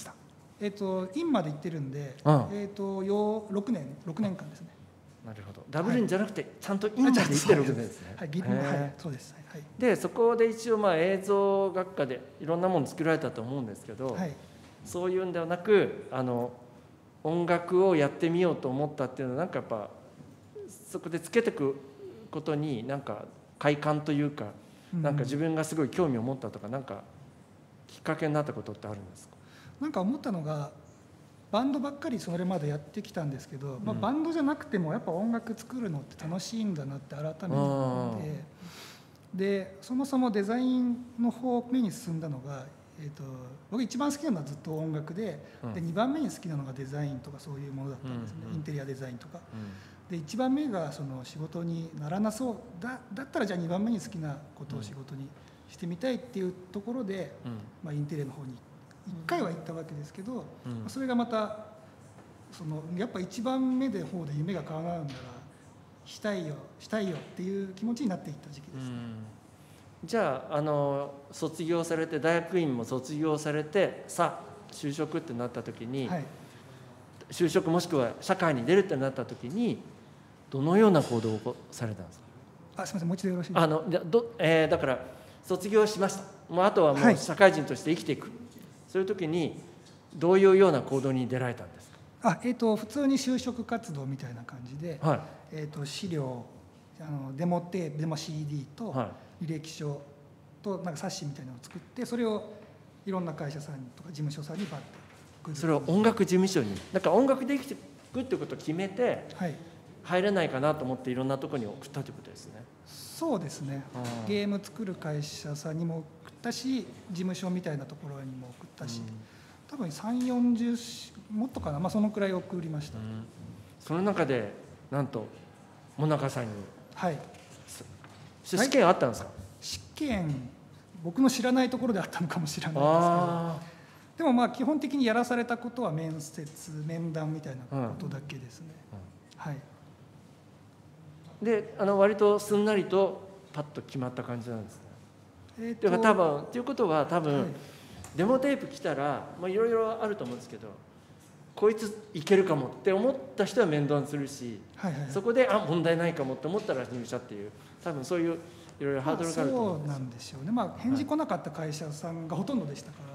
えっと院まで行ってるんで、ああえっとよろくねんろくねんかんですね。 なるほど。ダブルンじゃなくてちゃんと院まで行ってるわけですね。 はい、はい、そうです。はい。 でそこで一応まあ映像学科でいろんなもの作られたと思うんですけど、はい、そういうんではなくあの音楽をやってみようと思ったっていうのはなんかやっぱそこでつけていくことになんか快感というか、うん、なんか自分がすごい興味を持ったとかなんかきっかけになったことってあるんですか？ なんか思ったのがバンドばっかりそれまでやってきたんですけど、まあ、バンドじゃなくてもやっぱ音楽作るのって楽しいんだなって改めて思って、でそもそもデザインの方面に進んだのが、えー、と僕一番好きなのはずっと音楽 で,、うん、でにばんめに好きなのがデザインとかそういうものだったんですね、うんうん、インテリアデザインとか、うん、でいちばんめがその仕事にならなそうだだったらじゃあにばんめに好きなことを仕事にしてみたいっていうところで、うんまあ、インテリアの方にいっかいは行ったわけですけど、うん、それがまたそのやっぱいちばんめで方で夢が叶うんならしたいよしたいよっていう気持ちになっていった時期です、ね、 うん、じゃあ、あの卒業されて大学院も卒業されてさあ就職ってなった時に、はい、就職もしくは社会に出るってなった時にどのような行動をされたんですか？ あ、すみません、もう一度よろしいですか？ あのど、えー、だから卒業しました、もうあとはもう社会人として生きていく、はい、そういう時にどういうような行動に出られたんですか？ あ、えー、と普通に就職活動みたいな感じで、はい、えー、と資料あのデモテープデモ シーディー と履歴書となんか冊子みたいなのを作ってそれをいろんな会社さんとか事務所さんにバッてそれを音楽事務所になんか音楽で生きていくっていうことを決めて、はい、入れないかなと思っていろんなところに送ったということですね。 そうですね。ゲーム作る会社さんにも送ったし事務所みたいなところにも送ったし、うん、多分さんじゅう、よんじゅうもっとかな、まあ、そのくらい送りました、うん、 その中でなんともなかさんに、 はい、 試験あったんですか？はい、 試験僕の知らないところであったのかもしれないですけど、でもまあ基本的にやらされたことは面接面談みたいなことだけですね、うんうん、はい。 であの割とすんなりとパッと決まった感じなんですね。えー、と多分っていうことは多分、はい、デモテープ来たらいろいろあると思うんですけどこいついけるかもって思った人は面談するし、はいはいはい、そこであ問題ないかもって思ったら入社っていう多分そういういろいろハードルがあると思うんです。 そうなんですよね、まあ、返事来なかった会社さんがほとんどでしたから、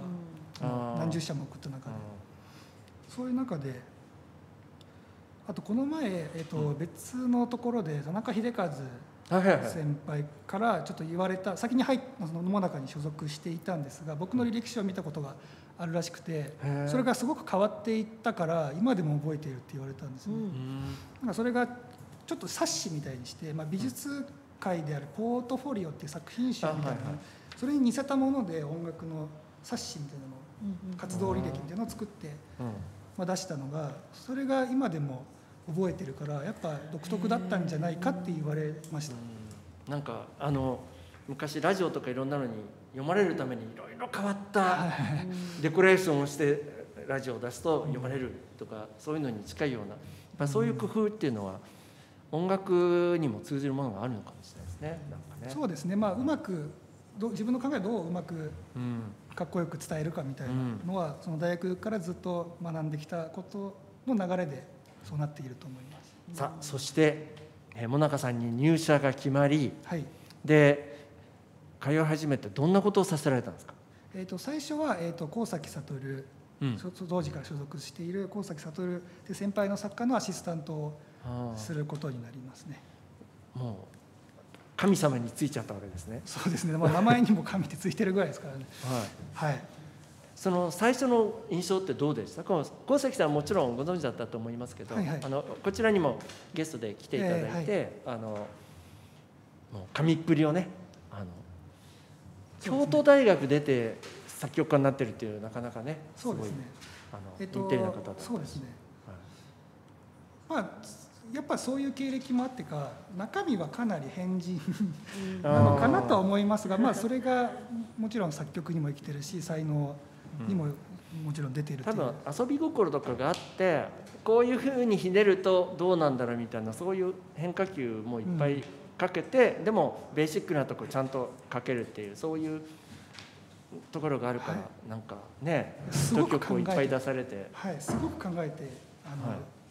はい、何十社も送った中でそういう中であとこの前、えー、と別のところで田中秀和先輩からちょっと言われた先に入った野もなかに所属していたんですが僕の履歴書を見たことがあるらしくてそれがすごく変わっていったから今でも覚えているって言われたんですね、うん、なんかそれがちょっと冊子みたいにして、まあ、美術界であるポートフォリオっていう作品集みたいな、はいはい、それに似せたもので音楽の冊子みたいなのを活動履歴みたいなのを作って、まあ、出したのがそれが今でも覚えてるからやっぱ独特だったんじゃないかって言われました。 うん、なんかあの昔ラジオとかいろんなのに読まれるためにいろいろ変わったデコレーションをしてラジオを出すと読まれるとかそういうのに近いようなやっぱそういう工夫っていうのは音楽にも通じるものがあるのかもしれないですね。なんかね。 そうですね、まあ、うまくど自分の考えをどううまくかっこよく伝えるかみたいなのは、うん、その大学からずっと学んできたことの流れでそうなっていると思います。 さあそしてもなかさんに入社が決まり、はい、で通い始めてどんなことをさせられたんですか？ えー、と最初は、えー、と高崎悟、うん、当時から所属している高崎悟という先輩の作家のアシスタントをすることになりますね。 もう神様についちゃったわけですね。 そうですね、まあ、名前にも神ってついてるぐらいですからね。はい、はい、 その最初の印象ってどうでした？この高崎さんはもちろんご存知だったと思いますけど、はいはい、あのこちらにもゲストで来ていただいて、えーはい、あのもう神っぷりをねあの京都大学出て作曲家になってるっていうなかなかねすごい、ね、あの、えっと、インテリな方だった。 そうですね、はい、まあやっぱそういう経歴もあってか中身はかなり変人なのかなとは思いますが、まあ、それがもちろん作曲にも生きてるし才能にももちろん出ているっていう、 多分遊び心とかがあってこういうふうにひねるとどうなんだろうみたいなそういう変化球もいっぱいかけて、うん、でもベーシックなところちゃんとかけるっていうそういうところがあるから、はい、なんかねヒット曲をいっぱい出されて、 はい、すごく考えてあの、はい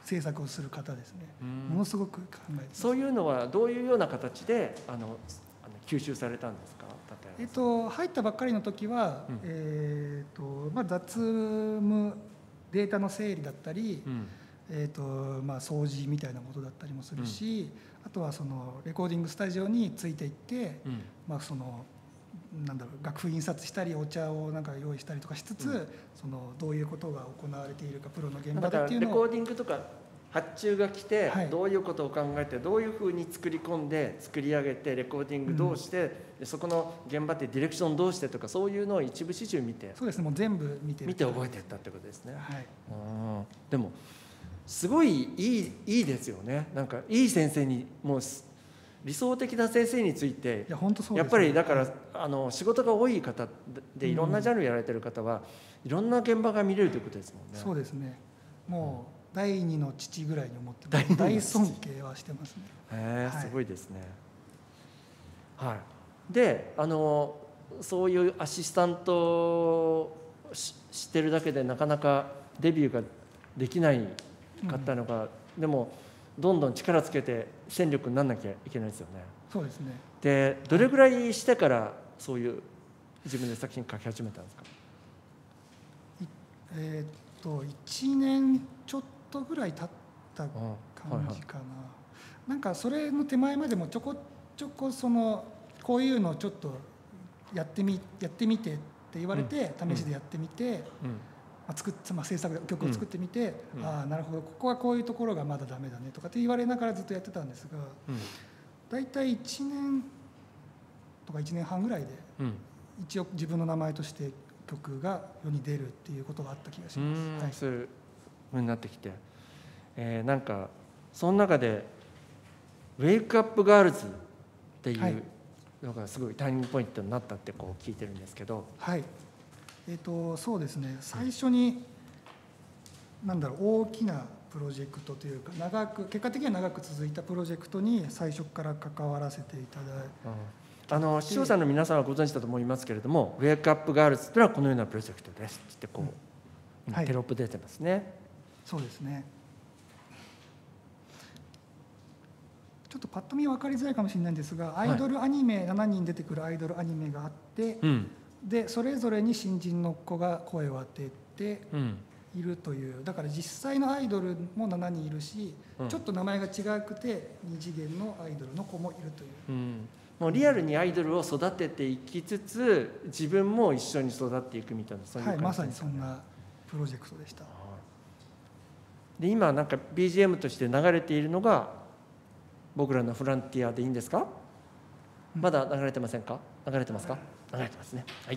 制作をする方ですね。ものすごく考えてます。 そういうのはどういうような形であのあの吸収されたんですか？ えっと、入ったばっかりの時は、うん、えーとまあ、雑務データの整理だったり、うん、えーとまあ、掃除みたいなことだったりもするし、うん、あとはそのレコーディングスタジオについていって、うん、まあ、そのなんだろう、楽譜印刷したりお茶をなんか用意したりとかしつつ、うん、そのどういうことが行われているかプロの現場でっていうのを。 レコーディングとか発注が来て、はい、どういうことを考えてどういうふうに作り込んで作り上げてレコーディングどうして、うん、でそこの現場でディレクションどうしてとかそういうのを一部始終見て、 そうですね、もう全部見て見て覚えていったってことですね。 はい、 あでもすごいいい、いいですよね。なんかいい先生にもう理想的な先生について、 いや本当そうですね、 やっぱりだから、はい、あの仕事が多い方でいろんなジャンルやられてる方は、うん、いろんな現場が見れるということですもんね。 そうですね、もう、うん第二の父ぐらいに思ってます。大尊敬はしてますね。 へえ、すごいですね。はい。で、あのそういうアシスタントをしてるだけでなかなかデビューができないかったのが、うん、でもどんどん力つけて戦力にならなきゃいけないですよね。 そうですね。 で、どれぐらいしてからそういう自分で作品書き始めたんですか？ えー、っといちねんちょっとぐらい経った感じかな、はいはい、なんかそれの手前までもちょこちょこそのこういうのをちょっとやってみやってみてって言われて、うん、試しでやってみて、うんまあ、作っまあ、制作曲を作ってみて、うん、ああなるほどここはこういうところがまだダメだねとかって言われながらずっとやってたんですが、うん、だいたいいちねんとかいちねんはんぐらいで、うん、一応自分の名前として曲が世に出るっていうことがあった気がします。はい、 そういう風になってきて、えー、なんかその中でウェイクアップガールズっていうのがすごいターニングポイントになったってこう聞いてるんですけど。 はい、えーと、そうですね、最初に何だろう大きなプロジェクトというか長く結果的には長く続いたプロジェクトに最初から関わらせていただいて、 あの視聴者の皆さんはご存知だと思いますけれども、ウェイクアップガールズというのはこのようなプロジェクトですってこう、うんはい、テロップ出てますね。 そうですね。ちょっとパッと見分かりづらいかもしれないんですが、アイドルアニメ、はい、しちにん出てくるアイドルアニメがあって、うん、でそれぞれに新人の子が声を当てているという、だから実際のアイドルもしちにんいるし、うん、ちょっと名前が違くてに次元のアイドルの子もいるという、うん、 もうリアルにアイドルを育てていきつつ自分も一緒に育っていくみたいな、そういう感じですかね。 はい、まさにそんなプロジェクトでした。 で今なんか ビージーエム として流れているのが僕らのフランティアでいいんですか？まだ流れてませんか？流れてますか？流れてますね。はい。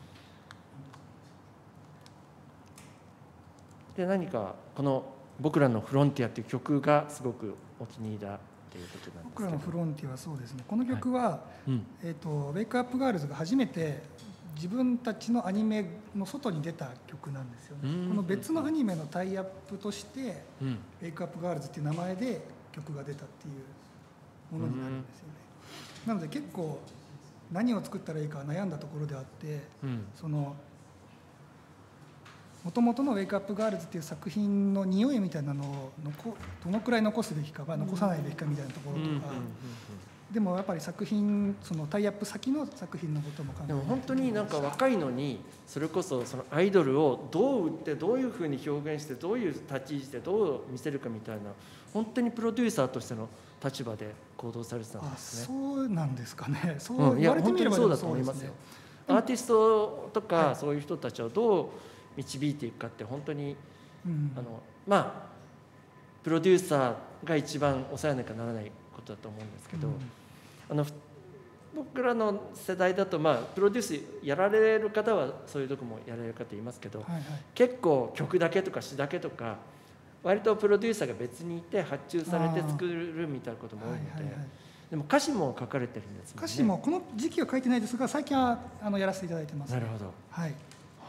で何かこの僕らのフロンティアっていう曲がすごくお気に入りだっていうことなんですけど。 僕らのフロンティアはそうですね。この曲は、はいうん、えっとウェイクアップガールズが初めて自分たちのアニメの外に出た曲なんですよね。この別のアニメのタイアップとして、うん、ウェイクアップガールズっていう名前で曲が出たっていうものになるんですよね。なので結構何を作ったらいいか悩んだところであって、うん、そのもともとのウェイクアップガールズっていう作品の匂いみたいなのをどのくらい残すべきか、まあ、残さないべきかみたいなところとか、でもやっぱり作品そのタイアップ先の作品のことも考えて、 でも本当になんか若いのにそれこそそのアイドルをどう売ってどういうふうに表現してどういう立ち位置でどう見せるかみたいな、本当にプロデューサーとしての立場で行動されてたんですね。 あ、そうなんですかね。そう言われてみればそうだと思いますよ。アーティストとかそういう人たちをどう導いていくかって本当に、うん、あのまあプロデューサーが一番抑えなきゃならないことだと思うんですけど、うん、あの僕らの世代だと、まあ、プロデュースやられる方はそういうとこもやられる方いますけど、はいはい、結構曲だけとか詩だけとか割とプロデューサーが別にいて発注されて作るみたいなことも多いので、はいはいはい、でも歌詞も書かれてるんですもんね。 歌詞もこの時期は書いてないですが最近はあのやらせていただいてます、ね、 なるほど、 はいはい、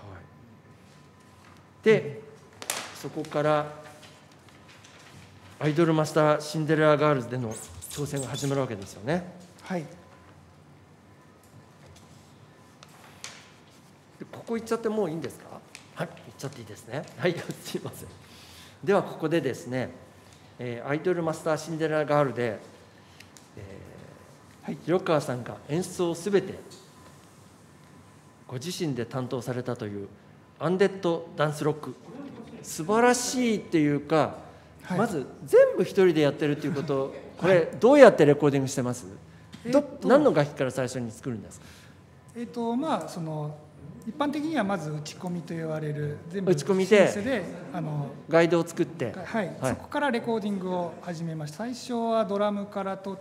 で、うん、そこからアイドルマスターシンデレラガールズでの挑戦が始まるわけですよね。 はい。 ここ行っちゃってもういいんですか？はい、行っちゃっていいですね。はい、すいません。 ではここでですね、えー、アイドルマスターシンデレラガールで、えーはい、広川さんが演奏をすべてご自身で担当されたというアンデッドダンスロック、素晴らしいっていうか、はい、まず全部一人でやってるっていうこと、これどうやってレコーディングしてます？ど、えー、何の楽器から最初に作るんですか？ えーとまあ、その一般的にはまず打ち込みと言われる全部打ち込みでシンセであのガイドを作って、 はいはい、そこからレコーディングを始めました。最初はドラムから取って、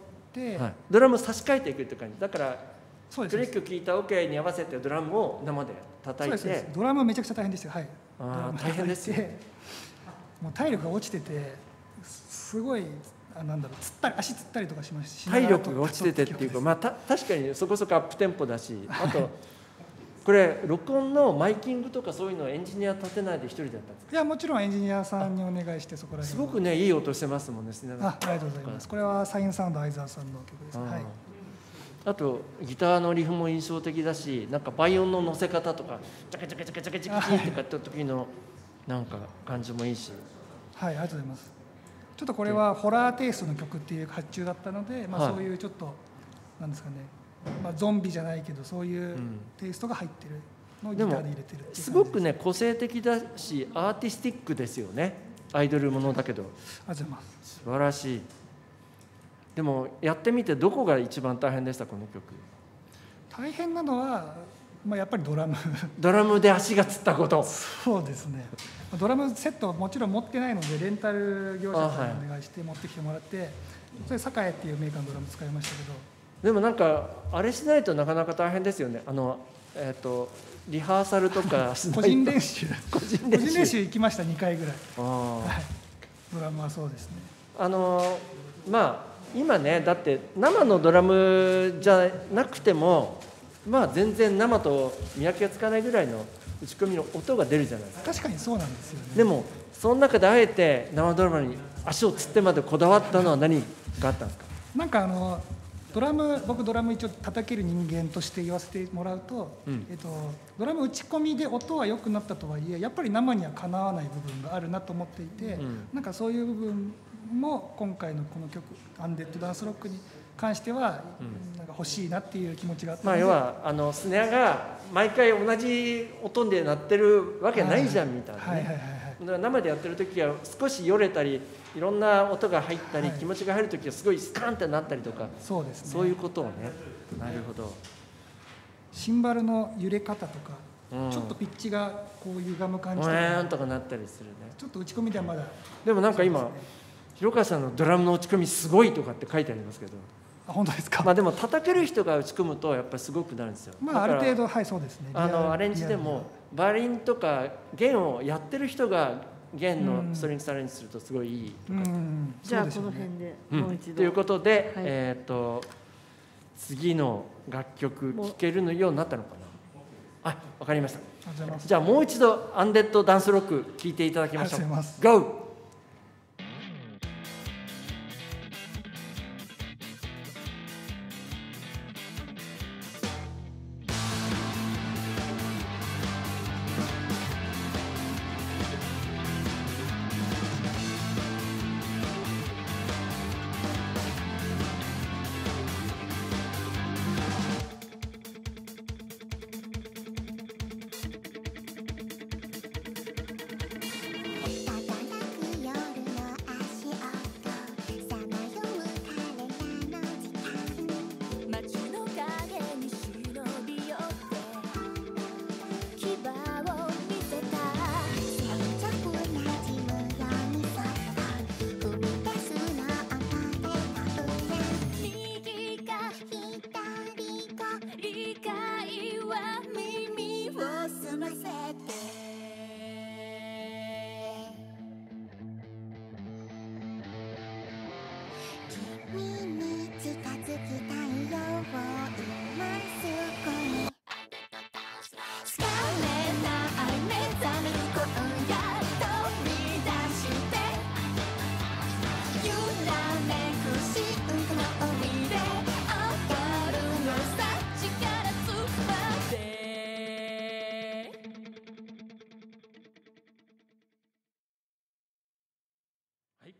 はい、 ドラム差し替えていくって感じだから、 そうです、 クリック聞いた OK に合わせてドラムを生で叩いて。 そうです、ドラムめちゃくちゃ大変ですよ。はい、 あ大変ですよ。 もう体力が落ちててすごい、あなんだろう、つったり足つったりとかしました。 体力が落ちててっていうか、まあ、た確かにそこそこアップテンポだし、あとこれ録音のマイキングとかそういうのをエンジニア立てないで一人でやったんですか？ いやもちろんエンジニアさんにお願いして、そこら辺すごくねいい音してますもんね。 あ、ありがとうございます。これはサインサウンド相沢さんの曲です。はい、 あとギターのリフも印象的だし、なんかバイオンの乗せ方とかチャカチャカチャカチャカチャカチャってかった時のなんか感じもいいし。 はい、ありがとうございます。ちょっとこれはホラーテイストの曲っていう発注だったので、まあ、そういうちょっとなんですかね、まあ、ゾンビじゃないけどそういうテイストが入ってるのをギターで入れてるっていう。 すごくね個性的だしアーティスティックですよね。アイドルものだけど。 ありがとうございます。 素晴らしい。でもやってみてどこが一番大変でした？この曲。 大変なのは、まあ、やっぱりドラムドラムで足がつったこと。 そうですね。ドラムセットはもちろん持ってないのでレンタル業者さんにお願いして持ってきてもらって、はい、それ栄っていうメーカーのドラム使いましたけど。 でもなんかあれしないとなかなか大変ですよね。あの、えーと、リハーサルとか個人練習個人練習個人練習行きましたにかいぐらい。あ、はい、ドラムはそうですね。 あのまあ今ねだって生のドラムじゃなくてもまあ全然生と見分けがつかないぐらいの打ち込みの音が出るじゃないですか。 確かにそうなんですよね。 でもその中であえて生ドラムに足をつってまでこだわったのは何があったんですか？ なんかあのドラム僕ドラム一応叩ける人間として言わせてもらうと、うん、えっと、ドラム打ち込みで音は良くなったとはいえやっぱり生にはかなわない部分があるなと思っていて、うん、なんかそういう部分も今回のこの曲「アンデッド・ダンス・ロック」に関しては、うん、なんか欲しいなっていう気持ちがあったので、 まあ、要はあのスネアが毎回同じ音で鳴ってるわけないじゃんみたいなね。生でやってる時は少しよれたりいろんな音が入ったり、はい、気持ちが入る時はすごいスカンってなったりとか、 そうですね、 そういうことをね。なるほど。 シンバルの揺れ方とか、うん、ちょっとピッチがこう歪む感じとか、 なんとかなったりするね。 ちょっと打ち込みではまだ。 でもなんか今、ね、広川さんのドラムの打ち込みすごいとかって書いてありますけど。 あ、本当ですか。 まあでも叩ける人が打ち込むとやっぱりすごくなるんですよ。 まあある程度、はい、そうですね。 あのアレンジでもバイオリンとか弦をやってる人が弦のストリングスアレンジするとすごいいいとか。 じゃあこの辺でもう一度。 ということで、はい、えっと次の楽曲聴けるようになったのかな。あ、わかりました。じゃあもう一度アンデッドダンスロック聴いていただきましょう。ゴー。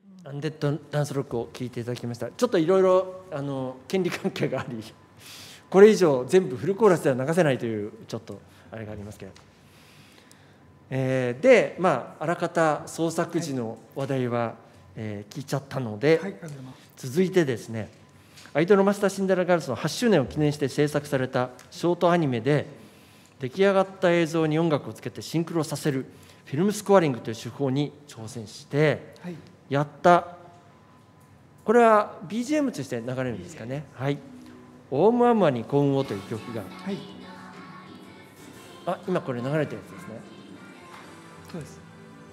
アンデッドダンスロックを聴いていただきました。ちょっといろいろあの権利関係があり、これ以上全部フルコーラスでは流せないというちょっとあれがありますけど、えー、でまああらかた創作時の話題は、はい、えー、聞いちゃったので、はい、続いてですね、アイドルマスターシンデレラガールズのはちしゅうねんを記念して制作されたショートアニメで出来上がった映像に音楽をつけてシンクロさせるフィルムスコアリングという手法に挑戦してやった、これは ビージーエム として流れるんですかね。はい、オウムアムアに幸運をという曲が、はい、あ、今これ流れてるやつですね。 そうです。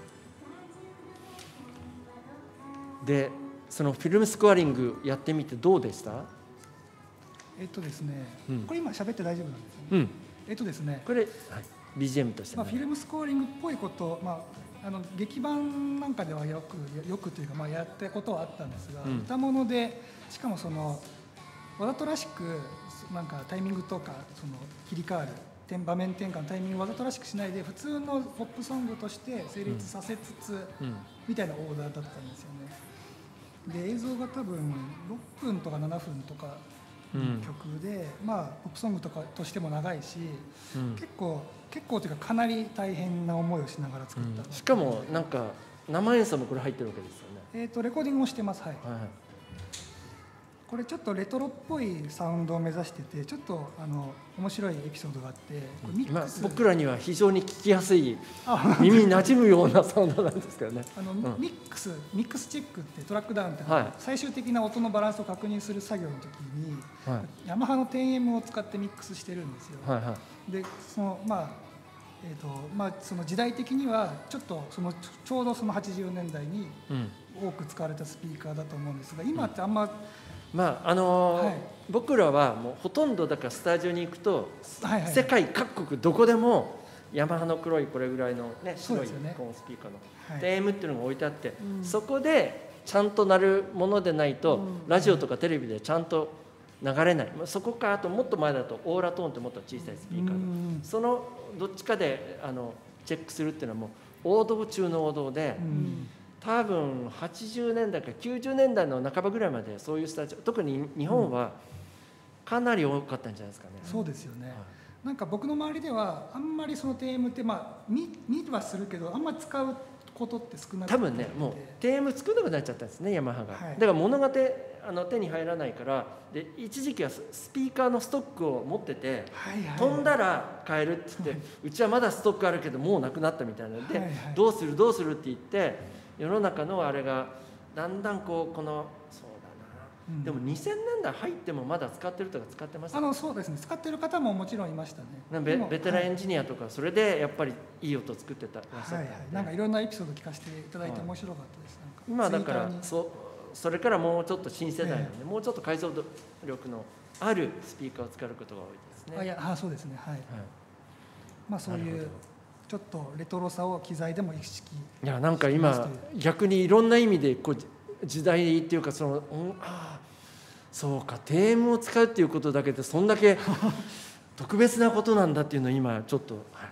で、そのフィルムスコアリングやってみてどうでした？ えっとですね、うん、これ今喋って大丈夫なんですよね。 うん、 えっとですね、 これ、はい、ビージーエム として、ね、 まあ、フィルムスコアリングっぽいこと、まあ、あの劇版なんかではよくよくというか、まあ、やったことはあったんですが、うん、歌物でしかもそのわざとらしくなんかタイミングとかその切り替わる場面転換のタイミングをわざとらしくしないで普通のポップソングとして成立させつつ、うん、みたいなオーダーだったんですよね。で映像が多分ろっぷんとかななふんとかの曲で、うん、まあポップソングとかとしても長いし、うん、結構結構というかかなり大変な思いをしながら作った、 うん、しかもなんか生演奏もこれ入ってるわけですよね。 えーとレコーディングもしてます。はい、はい、これちょっとレトロっぽいサウンドを目指してて、ちょっとあの面白いエピソードがあって、これミックス、 まあ、僕らには非常に聞きやすい耳に馴染むようなサウンドなんですけどね。 あの、うん、ミックスミックスチェックってトラックダウンって、はい、最終的な音のバランスを確認する作業の時に、はい、ヤマハの テンエム を使ってミックスしてるんですよ。はいはい、でそのまあえーとまあ、その時代的にはちょっとそのちょうどそのはちじゅうねんだいに多く使われたスピーカーだと思うんですが、今ってあんま、 まああのーはい、僕らはもうほとんどだからスタジオに行くと、はいはい、世界各国どこでもヤマハの黒いこれぐらいの、ね、白いこのスピーカーの、はい、テンエム っていうのが置いてあって、うん、そこでちゃんと鳴るものでないと、うん、ラジオとかテレビでちゃんと流れない、そこかあともっと前だとオーラトーンってもっと小さいスピーカー、うん、そのどっちかであのチェックするっていうのはもう王道中の王道で、うん、多分はちじゅうねんだいからきゅうじゅうねんだいの半ばぐらいまでそういうスタジオ、特に日本はかなり多かったんじゃないですかね。 そうですよね、はい、なんか僕の周りではあんまりその テンエム ってまあ 見, 見はするけどあんまり使うことって少なくて、 多分ねもう テンエム 作らなくなっちゃったんですね、ヤマハが、はい、だから物が手あの手に入らないから、で一時期はスピーカーのストックを持ってて、はいはい、飛んだら買えるって言って、うちはまだストックあるけどもうなくなったみたいなので、はいはい、どうするどうするって言って世の中のあれがだんだんこうこのそうだな、うん、でもにせんねんだい入ってもまだ使ってるとか使ってますか？ あのそうですね、使ってる方ももちろんいましたね。 ベ, ベテランエンジニアとかそれでやっぱりいい音作ってたらっしゃった、はいはい、 なんかいろんなエピソード聞かせていただいて面白かったです、 はい、なんか今だからそそれからもうちょっと新世代なんで、えー、もうちょっと解像度力のあるスピーカーを使うことが多いですね。 あいやあそうですね、はい、はい、まあそういうちょっとレトロさを機材でも意識、 いやなんか今逆にいろんな意味でこう時代っていうかその、うん、あそうか テンエム を使うっていうことだけでそんだけ特別なことなんだっていうのを今ちょっと、はい、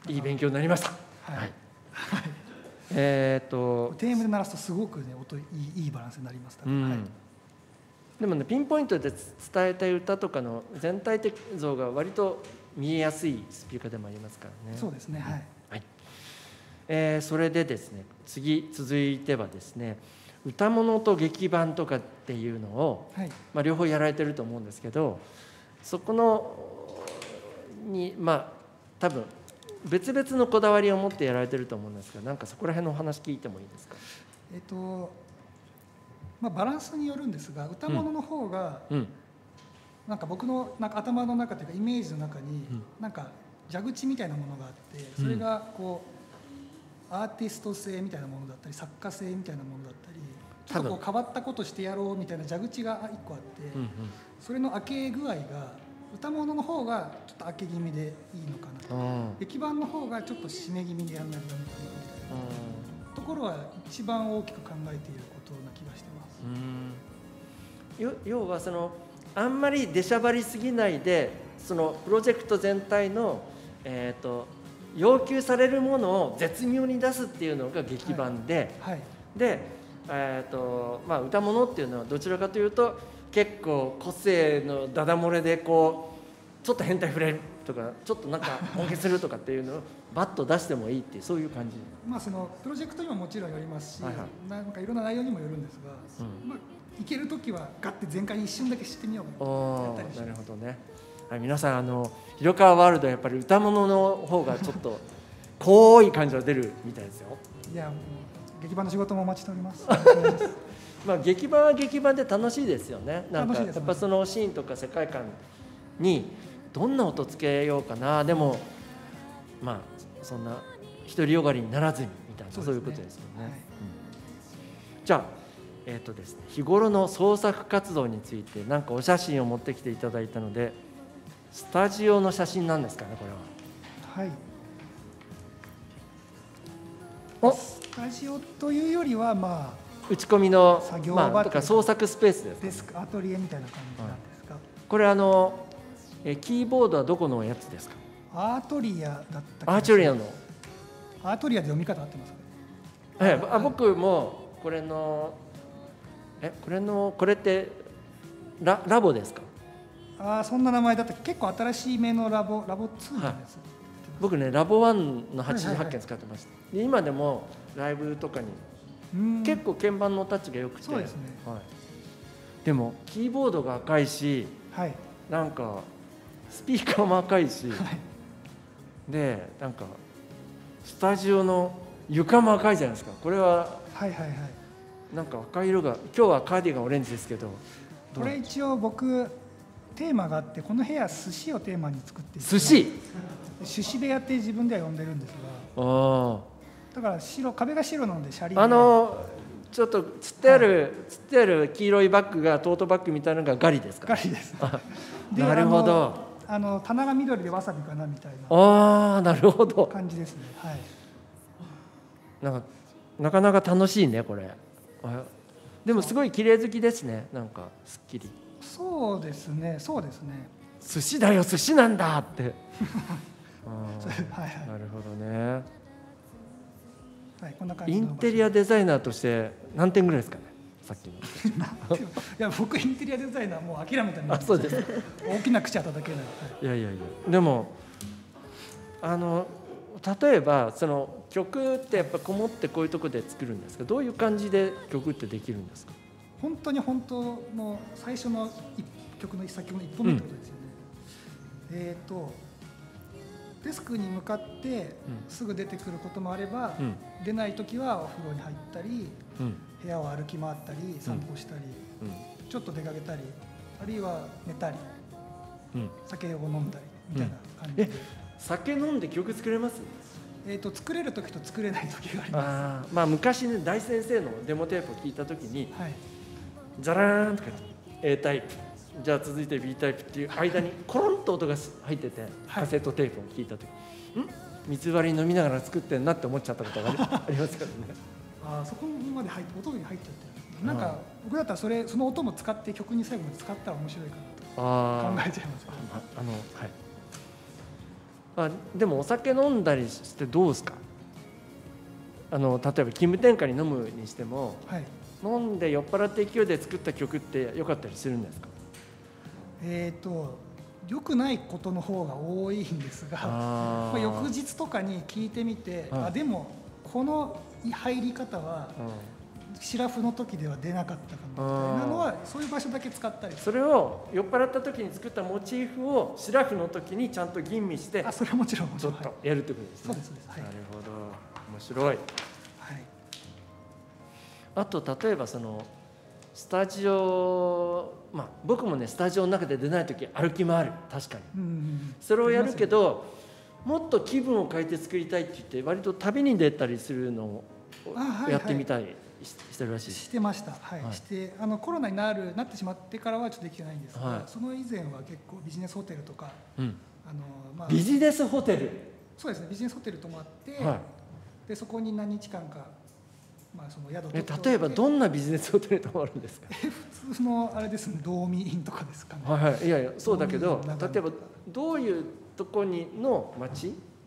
いい勉強になりました。はい、はいえー、とテンエム で鳴らすとすごくね音いい、いいバランスになりますから、うんはい、 でもねピンポイントで伝えたい歌とかの全体的像が割と見えやすいスピーカーでもありますからね。 そうですね、はいはいえー、それでですね次続いてはですね歌物と劇版とかっていうのを、はいまあ、両方やられてると思うんですけど、そこのにまあ多分別々のこだわりを持ってやられてると思うんですが、なんかそこら辺のお話聞いてもいいですか？ えっとまあ、バランスによるんですが、歌物の方が、うん、なんか僕のなんか頭の中というかイメージの中に、うん、なんか蛇口みたいなものがあって、それがこう、うん、アーティスト性みたいなものだったり作家性みたいなものだったり、ちょっとこう変わったことしてやろうみたいな蛇口がいっこあって、うんうん、それの開け具合が歌物の方がちょっと開け気味でいいのかなと、劇版の方がちょっと締め気味でやらないとダメかなみたいなところは一番大きく考えていることな気がしてます。 うん要はそのあんまり出しゃばりすぎないで、そのプロジェクト全体の、えーと、要求されるものを絶妙に出すっていうのが劇版で、はいはい、でえーとまあ、歌物っていうのはどちらかというと結構個性のダダ漏れでこうちょっと変態触れるとかちょっとなんか音消するとかっていうのをバッと出してもいいっていうそういう感じ。 まあそのプロジェクトにももちろんよりますし、 はいはい、 なんかいろんな内容にもよるんですが、うん、まあ、いけるときはガッて全開に一瞬だけ知ってみようとやったりして。なるほどね。はい、皆さんあの広川ワールドはやっぱり歌物の方がちょっと濃い感じが出るみたいですよ。 いやもう劇場の仕事もお待ちしております。 まあ劇場は劇場で楽しいですよね。なんかやっぱそのシーンとか世界観にどんな音つけようかな、でもまあそんな独りよがりにならずにみたいな そう,、ね、そういうことですよね。はい、うん、じゃあ、えーとですね、日頃の創作活動について何かお写真を持ってきていただいたので、スタジオの写真なんですかね、これは。 はい。おスタジオというよりは、まあ打ち込みの作業場、 まあ、とか創作スペースですか。 デスクアトリエみたいな感じなんですか。はい、 これあのえキーボードはどこのやつですか。 アートリアだったアートリアのアートリアで読み方合ってますか。 えあ僕もこれのえこれのこれってララボですか。 ああ、そんな名前だった。結構新しいめのラボラボツーなんです。はい、 僕ねラボワンのはちじゅうはちけん使ってました。はいはいはい、で今でもライブとかに結構鍵盤のタッチが良くて。 そうですね。 はい、でもキーボードが赤いし、はい、なんかスピーカーも赤いし、はい、でなんかスタジオの床も赤いじゃないですか。これははいはいはい、 なんか赤色が今日はカーディガンオレンジですけど、 これ一応僕テーマがあって、この部屋寿司をテーマに作っていて、 寿司寿司部屋って自分では呼んでるんですが、 あだから白壁が白なのでシャリあのちょっとつってある、はい、つってある黄色いバッグがトートバッグみたいなのがガリですか。 ガリです。 なるほど。 あの棚が緑でわさびかなみたいな。 ああ、なるほど。 感じですね。はい。 なんかなかなか楽しいねこれ。でもすごい綺麗好きですね。なんかすっきり。 そうですね。そうですね。 寿司だよ寿司なんだって。はいはい。 なるほどね。 はい、こんな感じ。 インテリアデザイナーとして何点ぐらいですかね。さっきの。 いや僕インテリアデザイナーもう諦めたんで。 あ、そうです。 大きな口は叩けない。 いやいやいや。でもあの例えばその曲ってやっぱこもってこういうところで作るんですか。どういう感じで曲ってできるんですか。 本当に本当の最初の一曲の一作曲の一本目ってことですよね。うん、えっ、ー、とデスクに向かってすぐ出てくることもあれば、うん、出ない時はお風呂に入ったり、うん、部屋を歩き回ったり散歩したり、うん、ちょっと出かけたり、あるいは寝たり、うん、酒を飲んだりみたいな感じで、うん、え酒飲んで曲作れます？ えー、と作れる時と作れない時があります。 あ、まあ、昔ね大先生のデモテープを聞いた時に、はい、ザラーンとか A タイプ、じゃあ続いて B タイプっていう間にコロンと音が入ってて、はい、カセットテープを聞いた時、ん水割り飲みながら作ってんなって思っちゃったことがありますからね。 ああ、そこまで入って音に入っちゃってる。なんか僕だったらそれその音も使って曲に最後まで使ったら面白いかなと考えちゃいますけど。 ああのはいあでもお酒飲んだりしてどうですか。あの例えば気分転換に飲むにしても、はい、飲んで酔っ払って勢いで作った曲って良かったりするんですか。 えーと良くないことの方が多いんですが、あ、まあ、翌日とかに聞いてみて、はい、あでもこの入り方は、うん、シラフの時では出なかったかもみたいなのはそういう場所だけ使ったり。 それを酔っ払った時に作ったモチーフをシラフの時にちゃんと吟味して、 あそれはもちろんちょっとやるってことですね。 そうですそうです、はい、 なるほど面白い。はい、あと例えばそのスタジオ、まあ、僕もねスタジオの中で出ない時歩き回る、確かに、うんうん、それをやるけど、もっと気分を変えて作りたいって言って割と旅に出たりするのをやってみたい、はいはい、してるらしい。 してました、はいはい、してあのコロナになるなってしまってからはちょっとできてないんですが、はい、その以前は結構ビジネスホテルとか、うん、あのまあ、 ビジネスホテル、 そうですね、ビジネスホテル泊まって、はい、でそこに何日間か、まあ、その宿え例えばどんなビジネスホテルに泊まるんですか。 普通のあれですね、ドーミーインとかですかね。 はいはい、いやいやそうだけど、例えばどういうとこにの町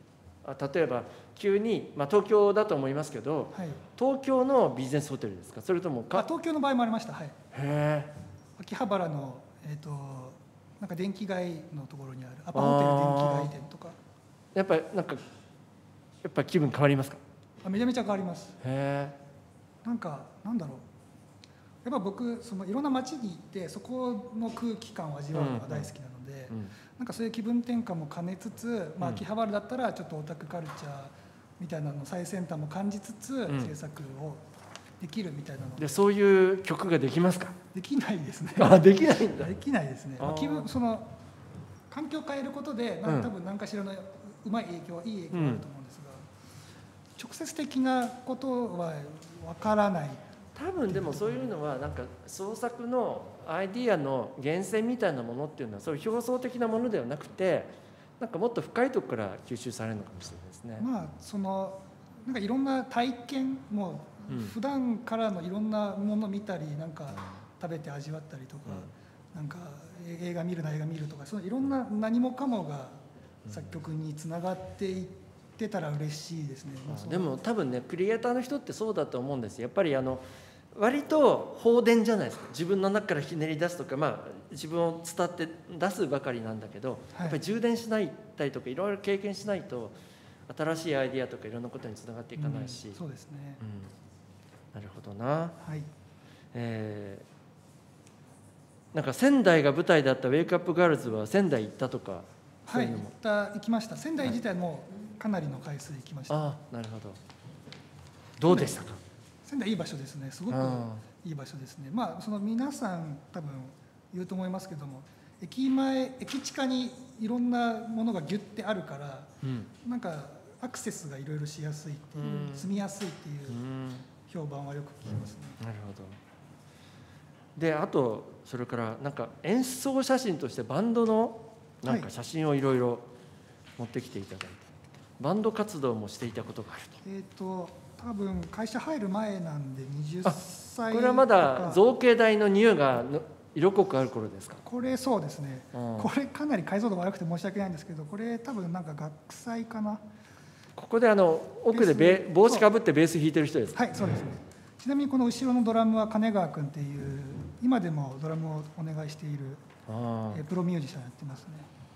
例えば急に、まあ、東京だと思いますけど、 はい、 東京のビジネスホテルですか、それともか。 あ、東京の場合もありました。はい。へえ。 秋葉原の、えー、となんか電気街のところにあるアパホテル電気街店とか。 やっぱりなんかやっぱ気分変わりますか。 あ、めちゃめちゃ変わります。 へえ。なんかなんだろう、やっぱ僕そのいろんな街に行ってそこの空気感を味わうのが大好きなので、うんうん、なんかそういう気分転換も兼ねつつ、まあ、秋葉原だったらちょっとオタクカルチャーみたいなの最先端も感じつつ、うん、制作をできるみたいなの で, でそういう曲ができますか。 できないですね。 あ、できないんだ。 できないですね。まあ、気分その環境を変えることで、なんか多分何かしらのうまい影響、いい影響があると思うんですが、うん、直接的なことはわからない。 多分でもそういうのはなんか創作のアイディアの源泉みたいなものっていうのはそういう表層的なものではなくて、なんかもっと深いところから吸収されるのかもしれないですね。 まあそのなんかいろんな体験も普段からのいろんなものを見たり、なんか食べて味わったりとか、うん、なんか映画見るな映画見るとか、そのいろんな何もかもが作曲につながっていってたら嬉しいですね。 うん、でも多分ねクリエイターの人ってそうだと思うんですよ。やっぱりあの割と放電じゃないですか。自分の中からひねり出すとか、まあ、自分を伝って出すばかりなんだけど、はい、やっぱり充電しないたりとかいろいろ経験しないと新しいアイディアとかいろんなことにつながっていかないし、 うん、そうですね、 うん、なるほどな、 はい。 えー、なんか仙台が舞台だったウェイクアップガールズは仙台行ったとか。 はい、行った行きました。仙台自体もかなりの回数行きました。 ああ、なるほど。どうでしたか。 仙台いい場所ですね。すごくいい場所ですね。まあその皆さん多分言うと思いますけども、駅前駅地下にいろんなものがギュッてあるから、うん、なんかアクセスがいろいろしやすいっていう、うん、住みやすいっていう評判はよく聞きますね。 うん、なるほど。であとそれからなんか演奏写真としてバンドのなんか写真をいろいろ持ってきていただいて、はい、バンド活動もしていたことがあると。 えっと多分会社入る前なんでにじゅっさい。 これはまだ造形大の匂いが色濃くある頃ですか。 これそうですね、うん、これかなり解像度悪くて申し訳ないんですけど、これ多分なんか学祭かな。 ここであの奥でベ帽子かぶってベース弾いてる人ですか。 はい、そうですね。ちなみにこの後ろのドラムは金川君っていう今でもドラムをお願いしているプロミュージシャンやってますね。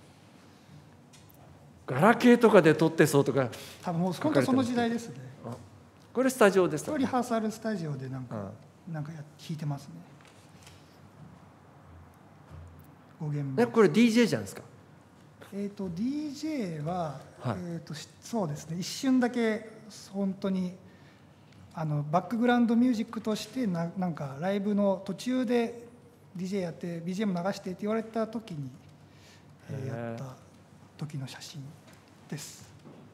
ガラケーとかで撮ってそうとか。 多分もう本当その時代ですね。 これスタジオですか。 リハーサルスタジオでなんか、うん、なんかや弾いてますね。ご弦えこれ ディージェー じゃないですか。 えっと ディージェー は、はい、えっとそうですね、一瞬だけ本当にあのバックグラウンドミュージックとしてななんかライブの途中で ディージェー やって ビージーエム 流してって言われた時に、えー、やった時の写真です。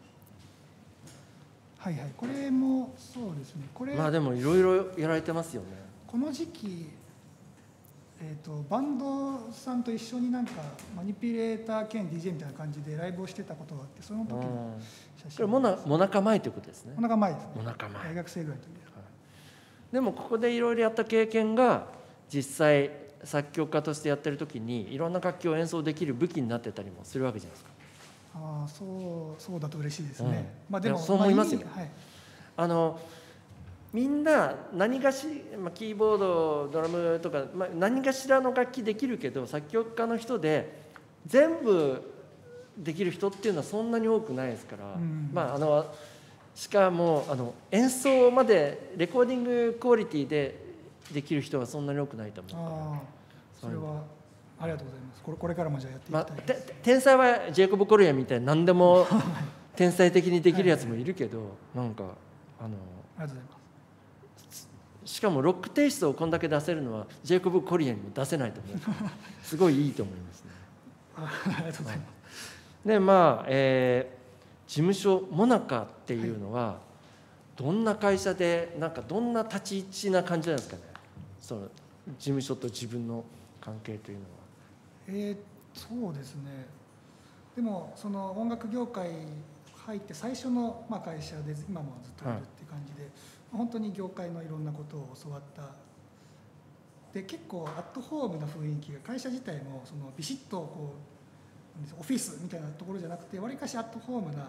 はいはい、これもそうですね。これまあでもいろいろやられてますよね。 この時期、えー、とバンドさんと一緒になんかマニピュレーター兼 ディージェー みたいな感じでライブをしてたことがあって、その時の写真。 これモナモナカ前ということですね。 モナカ前ですね。 モナカ前。 大学生ぐらいの時です。 はい、でもここでいろいろやった経験が実際作曲家としてやってる時にいろんな楽器を演奏できる武器になってたりもするわけじゃないですか。 ああ、そうそうだと嬉しいですね。うん、 まあでもそう思いますよ。はい、あのみんな何かし、まあ、キーボードドラムとか、まあ、何かしらの楽器できるけど作曲家の人で全部できる人っていうのはそんなに多くないですから、うん、まああのしかもあの演奏までレコーディングクオリティでできる人はそんなに多くないと思うから。 あそれはありがとうございます。これ、これからもじゃあやっていきたいです。 まあ、天才はジェイコブ・コルヤみたいに何でも天才的にできるやつもいるけど、はい、なんかあのありがとうございます。 しかもロックテイストをこんだけ出せるのはジェイコブ・コルヤにも出せないと思う。すごいいいと思いますね。 ありがとうございます。 でまあ、えー、事務所モナカっていうのはどんな会社でなんかどんな立ち位置な感じなんですかね。その事務所と自分の関係というのは。 えー、そうですね。でもその音楽業界入って最初のまあ会社で今もずっといるっていう感じで、はい、本当に業界のいろんなことを教わった。で結構アットホームな雰囲気が会社自体もそのビシッとこうオフィスみたいなところじゃなくてわりかしアットホームな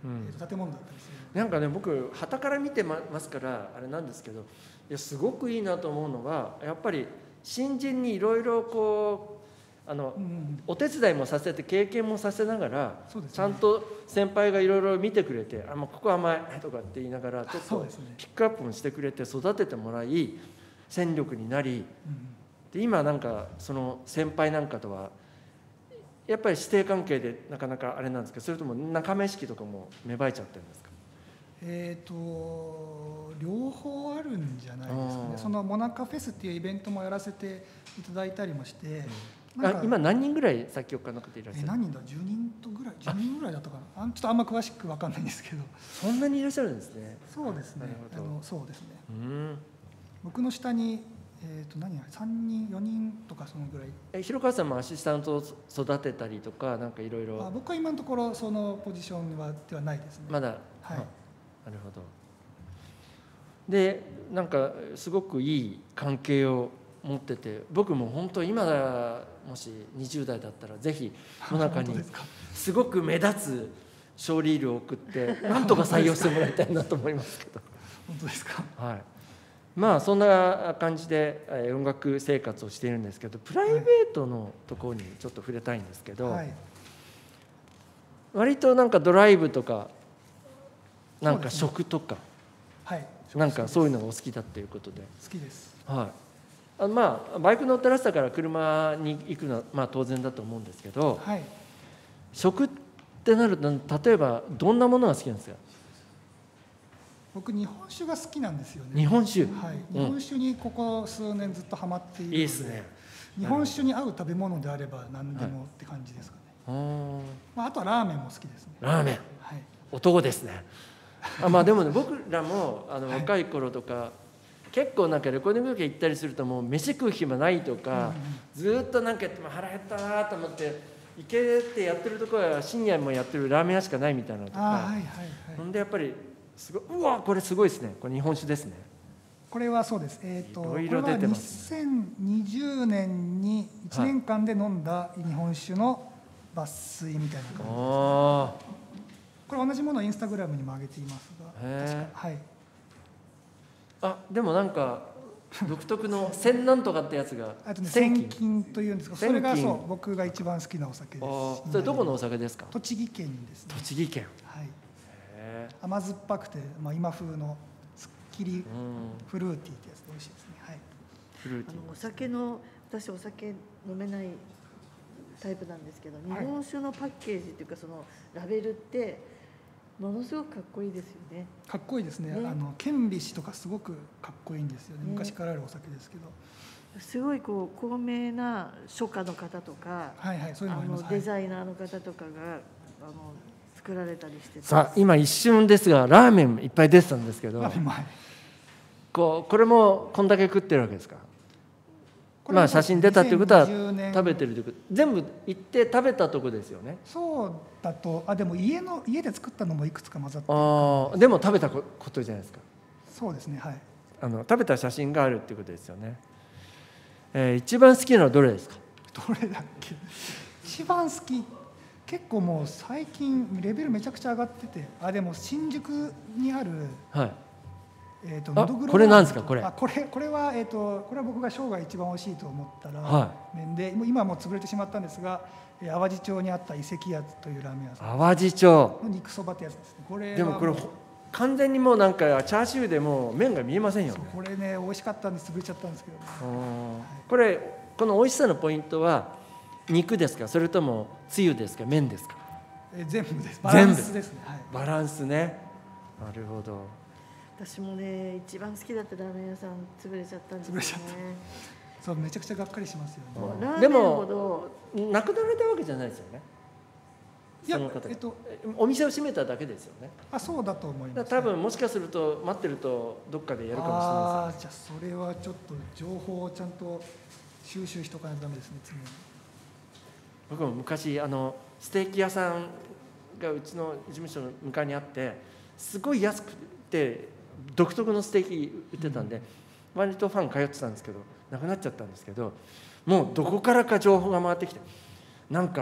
うん、建物だったりする。 なんかね、僕傍から見てますからあれなんですけど、いやすごくいいなと思うのは、やっぱり新人にいろいろこうあの、うん、お手伝いもさせて経験もさせながら、ね、ちゃんと先輩がいろいろ見てくれて、あもうここ甘いとかって言いながらちょっとピックアップもしてくれて育ててもらい戦力になり、うん、で今なんかその先輩なんかとはやっぱり師弟関係でなかなかあれなんですけど、それとも仲間意識とかも芽生えちゃってるんですか？ えーと両方あるんじゃないですかね。そのモナカフェスっていうイベントもやらせていただいたりもして、 うん、あ今何人ぐらい作曲家の方いらっしゃる？ え何人だじゅうにんとぐらいじゅうにんぐらいだったかな。あちょっとあんま詳しく分かんないんですけど。 そんなにいらっしゃるんですね。 そうですね。あのそうですね。 うん、 僕の下にえーと何さんにんよにんとかそのぐらい。 え広川さんもアシスタントを育てたりとかなんかいろいろ。 僕は今のところそのポジションはではないですね。 まだ。 はい。 なるほど。でなんかすごくいい関係を持ってて、僕も本当今もしにじゅう代だったらぜひ野中にすごく目立つショーリールを送ってなんとか採用してもらいたいなと思いますけど。 本当ですか？ はい。まあそんな感じで音楽生活をしているんですけど、プライベートのところにちょっと触れたいんですけど、はい、割となんかドライブとかなんか食とか、 はい、 なんかそういうのがお好きだっていうことで。 好きです。 はい。あまあバイク乗ってらしたから車に行くのはまあ当然だと思うんですけど、 はい、 食ってなると例えばどんなものが好きなんですか？ 僕日本酒が好きなんですよね。 日本酒、 はい、日本酒にここ数年ずっとハマっているので、 いいですね。 日本酒に合う食べ物であれば何でもって感じですかね。はい、まあ、あとはラーメンも好きですね。 ラーメン、はい、男ですね。あまあでもね、僕らもあの若い頃とか、はい、結構なんかレコーディング行ったりするともう飯食う暇ないとか、うんうん、ずっとなんかやっても腹減ったなと思って行けってやってるところは深夜もやってるラーメン屋しかないみたいなとか、はいはいはい、ほんでやっぱりすごいうわこれすごいですね。これ日本酒ですね。 これはそうです。えっとこれはにせんにじゅうねんにいちねんかんで飲んだ日本酒の抜粋みたいな感じです、ね。これ同じものをインスタグラムにも上げていますが、確かはい。 あでもなんか独特の千なんとかってやつがあとね千金というんですが、それがそう僕が一番好きなお酒です。 それどこのお酒ですか？ 栃木県ですね。 栃木県。 はい。甘酸っぱくて、まあ、今風のすっきりフルーティーってやつで美味しいですね。はい、 フルーティー。 あのお酒の私お酒飲めないタイプなんですけど、日本酒のパッケージっていうかそのラベルってものすごくかっこいいですよね。 かっこいいですね。ねあの顕微子とかすごくかっこいいんですよね。昔からあるお酒ですけど。 すごいこう高名な書家の方とか、 はいはい、そういうのもあります。 あのデザイナーの方とかがあの作られたりしてて、 さあ今一瞬ですがラーメンいっぱい出てたんですけど、こうこれもこんだけ食ってるわけですか？まあ写真出たっていうことは食べてるということ、全部行って食べたとこですよね。 そうだと、あでも家の家で作ったのもいくつか混ざってる。 ああでも食べたことじゃないですか。 そうですね、はい。 あの食べた写真があるっていうことですよね。えー、一番好きなのはどれですか？ どれだっけ？一番好き結構もう最近レベルめちゃくちゃ上がってて、あでも新宿にある、 はい、 えーとあこれなんですか？これあこれこれは、えーとこれは僕が生涯一番美味しいと思ったラーメンで、はい、今はもう潰れてしまったんですが、淡路町にあった遺跡屋というラーメン屋さん、 淡路町の肉そばってやつですね。これでもこれ完全にもうなんかチャーシューでもう麺が見えませんよね。 これね美味しかったんで潰れちゃったんですけどね。 これこの美味しさのポイントは肉ですか、それともつゆですか、麺ですか？ え全部です。バランスですね。はい、 バランスね。なるほど。 私もね一番好きだったラーメン屋さん潰れちゃったんですよね。潰れちゃった。 そうめちゃくちゃがっかりしますよね。 でも亡くなられたわけじゃないですよね。 いやえっとお店を閉めただけですよね。 あそうだと思います、ね。 多分もしかすると待ってるとどっかでやるかもしれないです、ね。ああじゃあそれはちょっと情報をちゃんと収集しとかないとダメですね。常に。 僕も昔あのステーキ屋さんがうちの事務所の向かいにあって、すごい安くて独特のステーキ売ってたんで、うん、割とファン通ってたんですけど、なくなっちゃったんですけど、もうどこからか情報が回ってきて、なんか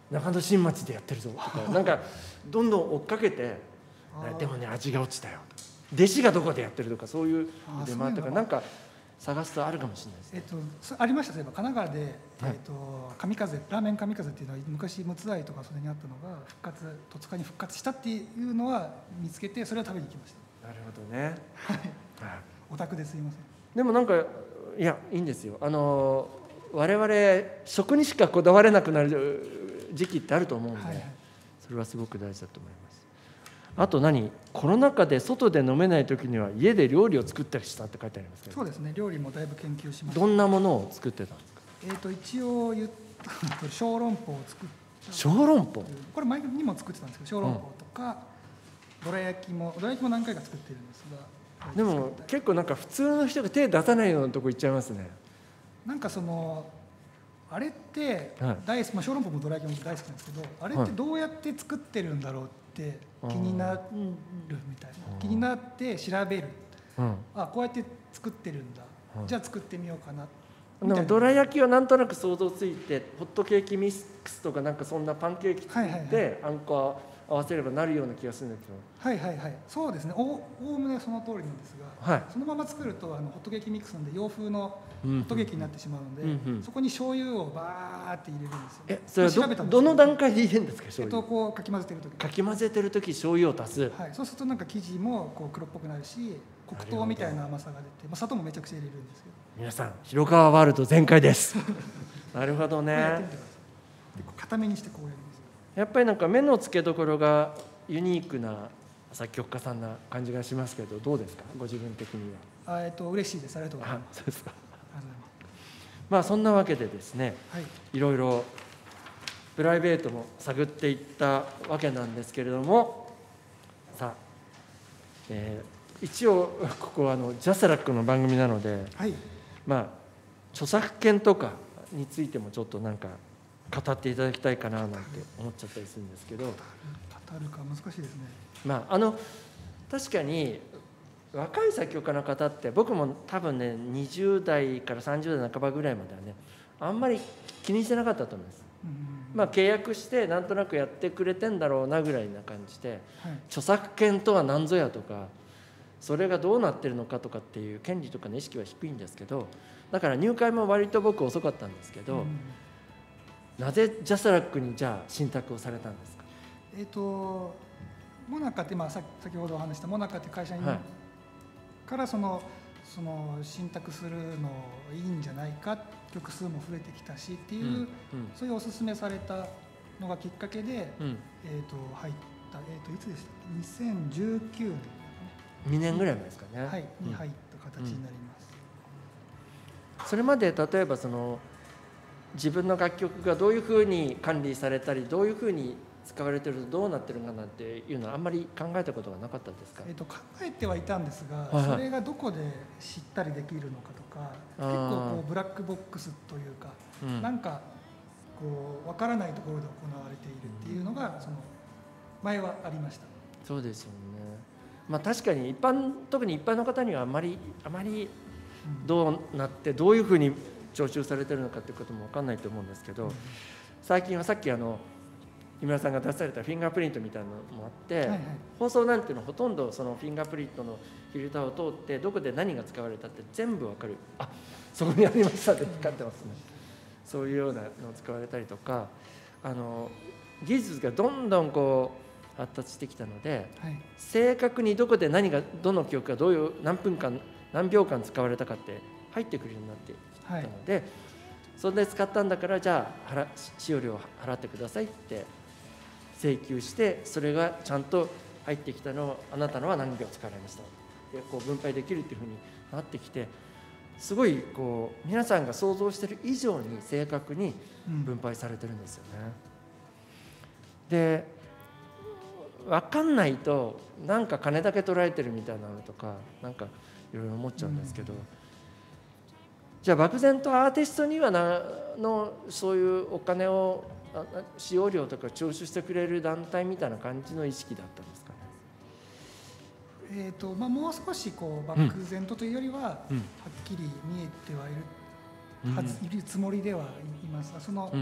中野新町でやってるぞとかなんかどんどん追っかけてでもね味が落ちたよ弟子がどこでやってるとかそういう出回ってからなんか探すとあるかもしれないですね。 えっとありました。例えば神奈川で、はい、えっと神風ラーメン神風っていうのは昔陸奥台とかそれにあったのが復活戸塚に復活したっていうのは見つけてそれを食べに行きました。 なるほどね。 はい。オタクですいません。 でもなんかいやいいんですよ。あの我々食にしかこだわれなくなる時期ってあると思うんで、はいはい、それはすごく大事だと思います。あと何コロナ禍で外で飲めない時には家で料理を作ったりしたって書いてありますけど。 そうですね。料理もだいぶ研究しました。 どんなものを作ってたんですか。 えっと一応言った小籠包を作った。 小籠包。 これ前にも作ってたんですけど小籠包とか、うん、どら焼きもどら焼きも何回か作ってるんですが。 でも結構なんか普通の人が手出さないようなとこ行っちゃいますね。 なんかそのあれって大好き、まあ、小籠包もどら焼きも大好きなんですけど、あれってどうやって作ってるんだろうって気になるみたいな、気になって調べる、うん、あこうやって作ってるんだ、うん、じゃあ作ってみようかなみたいな。でもどら焼きはなんとなく想像ついてホットケーキミックスとかなんかそんなパンケーキ作ってあんこ合わせればなるような気がするんだけど。 はいはいはい、そうですね。おおおむねその通りなんですが、はい、そのまま作るとあのホットケーキミックスなんで洋風のホットケーキになってしまうので、うんうん、そこに醤油をバーって入れるんですよ。 え、それは ど, どの段階で入れるんですか。醤油。 えっとこうかき混ぜてる時。 かき混ぜてる時醤油を足す。 はい。そうするとなんか生地もこう黒っぽくなるし、黒糖みたいな甘さが出て、まあ砂糖もめちゃくちゃ入れるんですけど。 皆さん広川ワールド全開です。なるほどね。 やってみてください。でこう固めにしてこうやります。 やっぱりなんか目の付けどころがユニークな作曲家さんな感じがしますけど、どうですかご自分的には。あえっと嬉しいです。ありがとうございます。 そうですか。まあそんなわけでですね、はい、いろいろプライベートも探っていったわけなんですけれども、さあ、えー、一応ここはあのジャスラックの番組なので、はい、まあ著作権とかについてもちょっとなんか語っていただきたいかななんて思っちゃったりするんですけど。 語るか難しいですね。 まああの確かに若い作曲家の方って僕も多分ねにじゅう代からさんじゅう代半ばぐらいまではねあんまり気にしてなかったと思います。まあ契約してなんとなくやってくれてんだろうなぐらいな感じで、はい、著作権とは何ぞやとかそれがどうなってるのかとかっていう権利とかの意識は低いんですけど、だから入会も割と僕遅かったんですけど、なぜジャスラックにじゃあ信託をされたんですか。 えーとモナカって今先ほどお話したモナカって会社に、はい、からそのその信託するのいいんじゃないか、曲数も増えてきたしっていう、うんうん、そういうお勧めされたのがきっかけで、うん、えーと入った、えーといつでしたっけにせんじゅうきゅうねんにねんぐらい前ですかね、 はい、に入った形になります、 うん、それまで例えばその自分の楽曲がどういうふうに管理されたりどういうふうに使われてるとどうなってるかなんていうのはあんまり考えたことがなかったですか。 えーと考えてはいたんですが、はいはい、それがどこで知ったりできるのかとか結構こうブラックボックスというか、うん、なんかこう分からないところで行われているっていうのがその前はありました。 そうですよね。まあ確かに一般特に一般の方にはあまりあまりどうなってどういうふうに徴収されてるのかっていうことも分かんないと思うんですけど、うん、最近はさっきあの井村さんが出されたフィンガープリントみたいなのもあって、はいはい、放送なんていうのはほとんどそのフィンガープリントのフィルターを通ってどこで何が使われたって全部わかる。あ、そこにありましたって光ってますね。そういうようなのを使われたりとか、あの技術がどんどんこう発達してきたので、はい、正確にどこで何がどの曲がどういう何分間何秒間使われたかって入ってくるようになってきたので、はい、それで使ったんだからじゃあ使用料を払ってくださいって請求して、それがちゃんと入ってきたのをあなたのは何秒使われましたでこう分配できるっていうふうになってきて、すごいこう皆さんが想像している以上に正確に分配されてるんですよね。うん、で分かんないとなんか金だけ取られてるみたいなのとかなんかいろいろ思っちゃうんですけど、うん、じゃあ漠然とアーティストにはなのそういうお金を使用料とか徴収してくれる団体みたいな感じの意識だったんですかね。 えーとまあ、もう少しこう漠然とというよりは、うん、はっきり見えてはいる、うん、いるつもりではいますが、その、うん、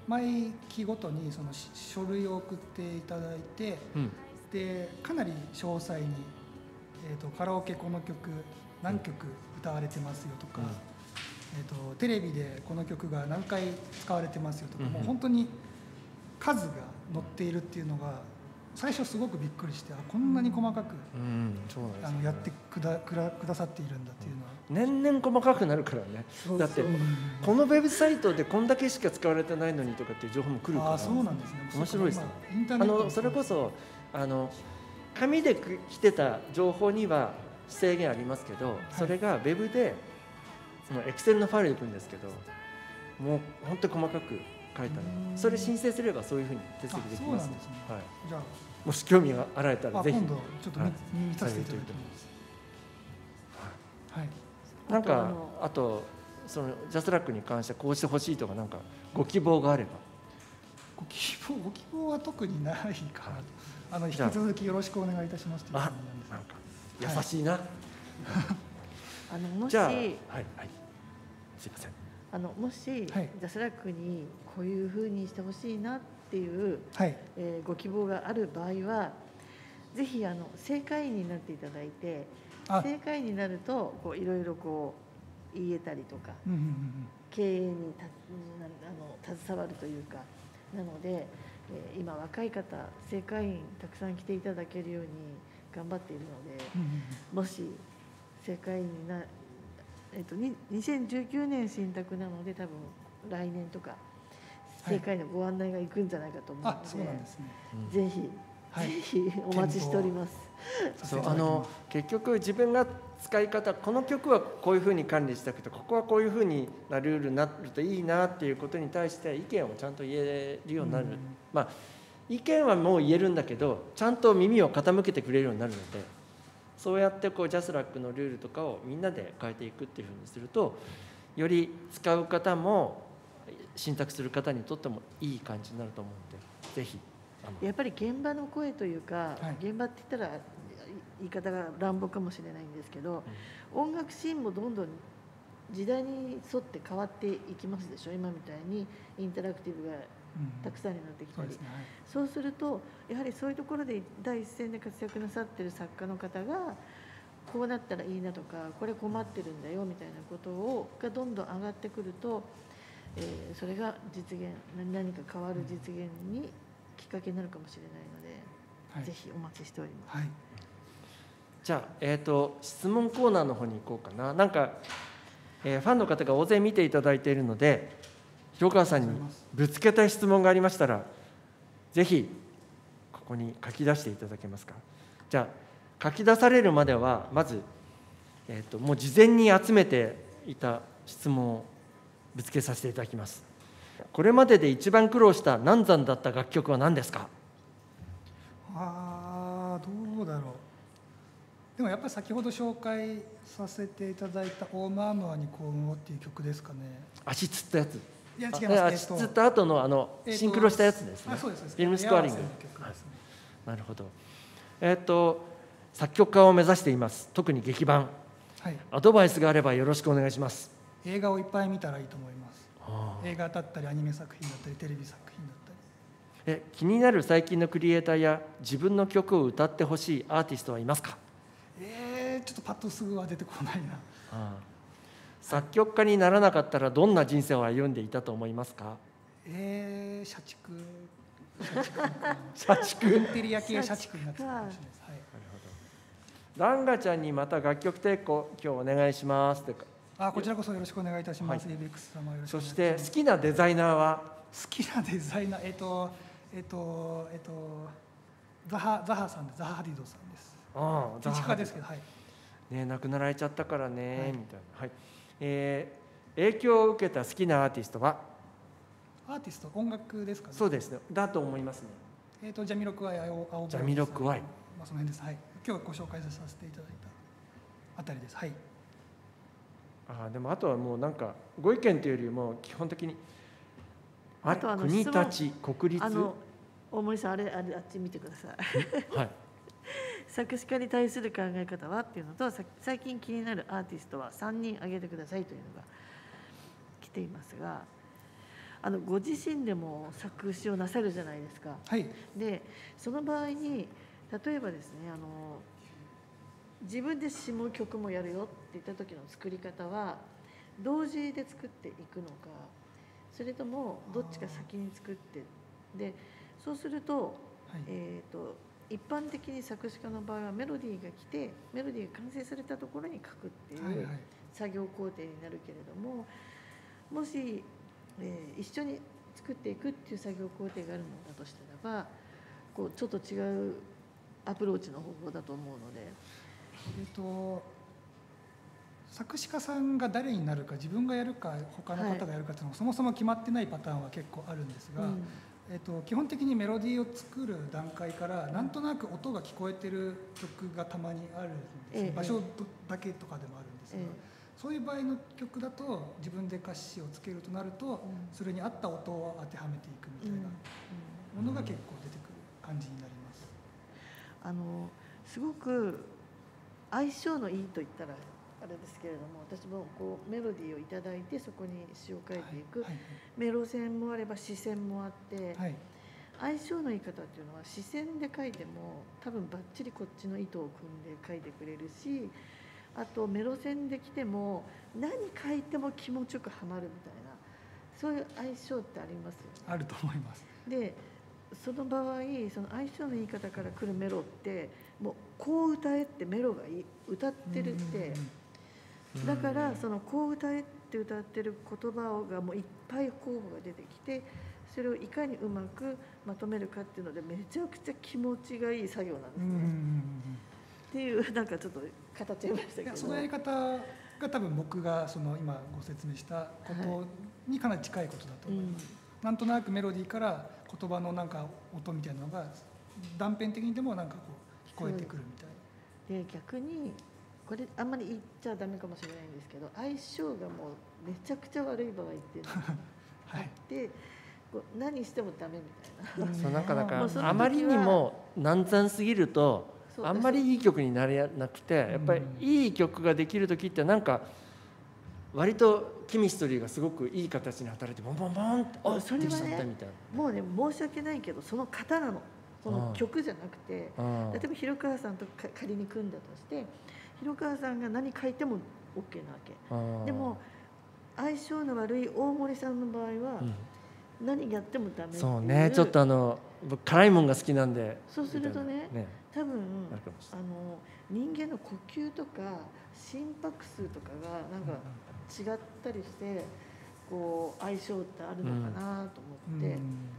毎期ごとにその書類を送っていただいて、うん、でかなり詳細に、えーと、カラオケこの曲何曲歌われてますよとか、うん、えーと、テレビでこの曲が何回使われてますよとか、うん、もう本当に数が載っているっていうのが最初すごくびっくりして、あこんなに細かく、うん、そうなんですね、あのやってくだ、くだ、くださっているんだっていうのは、 年々細かくなるからね。だってこのウェブサイトでこんだけしか使われてないのにとかっていう情報も来るから、 あそうなんですね、 面白いですね。あのそれこそあの紙で来てた情報には制限ありますけど、それがウェブでそのエクセルのファイルで来るんですけど、もう本当に細かく書いたの、それ申請すればそういうふうに手続きできます。ね、はい、じゃあもし興味があられたらぜひ今度ちょっと 見,、はい、見させていただきます。 はい、なんかあとそのジャスラックに関してこうしてほしいとかなんかご希望があれば。 ご希望ご希望は特にないかなと。あの引き続きよろしくお願いいたしますという感じなんです。 なんか優しいな。はい、 あのもし、 はいはい、すいません。 あのもし、はい、ジャスラックにこういうふうにしてほしいなっていう、はい、えー、ご希望がある場合は、ぜひあの正会員になっていただいて、正会員になるとこういろいろこう言えたりとか、うんうんうん、経営にたあの携わるというか、なので、えー、今若い方正会員たくさん来ていただけるように頑張っているので、うんうんうん、もし正会員になえっと、にせんじゅうきゅうねん新託なので、多分来年とか正会のご案内が行くんじゃないかと思うので、はい、そうなんですね、ぜひ、はい、ぜひお待ちしております。 そうあの結局自分が使い方、この曲はこういうふうに管理したくて、ここはこういうふうになルールになるといいなっていうことに対して意見をちゃんと言えるようになる、うん、まあ意見はもう言えるんだけど、ちゃんと耳を傾けてくれるようになるので、そうやってこうジャスラックのルールとかをみんなで変えていくっていうふうにすると、より使う方も信託する方にとってもいい感じになると思うので、ぜひ。 やっぱり現場の声というか、はい、現場って言ったら言い方が乱暴かもしれないんですけど、うん、音楽シーンもどんどん時代に沿って変わっていきますでしょ。今みたいにインタラクティブがたくさんになってきたり、うん そうですね、はい、そうするとやはりそういうところで第一線で活躍なさってる作家の方がこうなったらいいなとか、これ困ってるんだよみたいなことをがどんどん上がってくると、えー、それが実現何か変わる実現にきっかけになるかもしれないので、はい、ぜひお待ちしております。はい、 じゃあ、えーと、質問コーナーの方に行こうかな。なんか、えー、ファンの方が大勢見ていただいているので、広川さんにぶつけたい質問がありましたら、ぜひここに書き出していただけますか。じゃあ書き出されるまではまず、えーと、もう事前に集めていた質問をぶつけさせていただきます。これまでで一番苦労した難産だった楽曲は何ですか。 あー、どうだろう。でもやっぱり先ほど紹介させていただいた「オームアームアに幸運を」っていう曲ですかね。 足つったやつ。 いや違います。 足つった後のあのシンクロしたやつですね。 あ、そうです。 フィルムスコアリング。なるほど。えっと作曲家を目指しています。特に劇版。はい。アドバイスがあればよろしくお願いします。 映画をいっぱい見たらいいと思います。映画だったりアニメ作品だったりテレビ作品だったり。え気になる最近のクリエイターや自分の曲を歌ってほしいアーティストはいますか。 えー、ちょっとパッとすぐは出てこないな。ああ、 作曲家にならなかったらどんな人生を歩んでいたと思いますか。 えー、社畜社畜社畜インテリア系社畜になってたかもしれないです。はい、なるほど。ランガちゃんにまた楽曲提供今日お願いしますとか。 あ、こちらこそよろしくお願いいたします。エイベックス様よろしくお願いします。 そして好きなデザイナーは。 好きなデザイナー、えっ、ー、とえっ、ー、とえっ、ー、とザハザハさんでザハハディドさんです。ああ、ザハハですけど、はい。 ね、亡くなられちゃったからね、はい、みたいな。はい。えー、影響を受けた好きなアーティストは。 アーティスト、音楽ですかね。 そうですね。だと思いますね。 えっ、とジャミロクワイ、青青ジャミロクワイ。 まあその辺です。はい。今日ご紹介させていただいたあたりです。はい。 あ、でもあとはもうなんかご意見というよりも基本的にあとあの国立国立、あの大森さん、あれあれあっち見てください。はい。作詞家に対する考え方はっていうのと、最近気になるアーティストはさんにん挙げてくださいというのが来ていますが、 あのご自身でも作詞をなさるじゃないですか。 はい、 でその場合に例えばですね、あの自分で詞も曲もやるよって言った時の作り方は同時で作っていくのか、それともどっちか先に作って、でそうすると、はい、えーと一般的に作詞家の場合はメロディーが来てメロディーが完成されたところに書くっていう作業工程になるけれども、もし、えー、一緒に作っていくっていう作業工程があるのだとしたらば、こうちょっと違うアプローチの方法だと思うので、 えっと作詞家さんが誰になるか、自分がやるか他の方がやるかっていうのもそもそも決まってないパターンは結構あるんですが、うん、えっと基本的にメロディーを作る段階からなんとなく音が聞こえてる曲がたまにあるんです、ええ、場所だけとかでもあるんですが、ええ、そういう場合の曲だと自分で歌詞をつけるとなると、うん、それに合った音を当てはめていくみたいなものが結構出てくる感じになります。 あのすごく相性のいいと言ったらあれですけれども、私もこうメロディーをいただいてそこに詩を書いていく、はいはい、メロ線もあれば詩線もあって、はい、相性のいい方っていうのは詩線で書いても多分バッチリこっちの糸を組んで書いてくれるし、あとメロ線で来ても何書いても気持ちよくはまるみたいな、そういう相性ってありますよね。 あると思います。 でその場合、その相性のいい方から来るメロってもうこう歌えってメロが歌ってるって、だからそのこう歌えって歌ってる言葉がもういっぱい候補が出てきて、それをいかにうまくまとめるかっていうのでめちゃくちゃ気持ちがいい作業なんですね。っていうなんかちょっと語っちゃいましたけど、 そのやり方が多分僕がその今ご説明したことにかなり近いことだと思います。はい、うん、なんとなくメロディーから言葉のなんか音みたいなのが断片的にでもなんかこう聞こえてくるみたいな。 で逆にこれあんまり言っちゃダメかもしれないんですけど、相性がもうめちゃくちゃ悪い場合っていうのがあって、はい、こう何してもダメみたいな。 そうなんかなんかあまりにも難産すぎるとあんまりいい曲になれなくて、やっぱりいい曲ができる時ってなんか割とケミストリーがすごくいい形に働いてボンボンボンってあそれはね、もうね申し訳ないけどその方なの、その曲じゃなくて、例えば広川さんと仮に組んだとして広川さんが何書いても OK なわけでも、相性の悪い大森さんの場合は何やってもダメっていう、 そうね、ちょっとあの僕辛いもんが好きなんで、 そうすると ね, ね多分あの人間の呼吸とか心拍数とかがなんか違ったりしてこう相性ってあるのかなと思って、うん、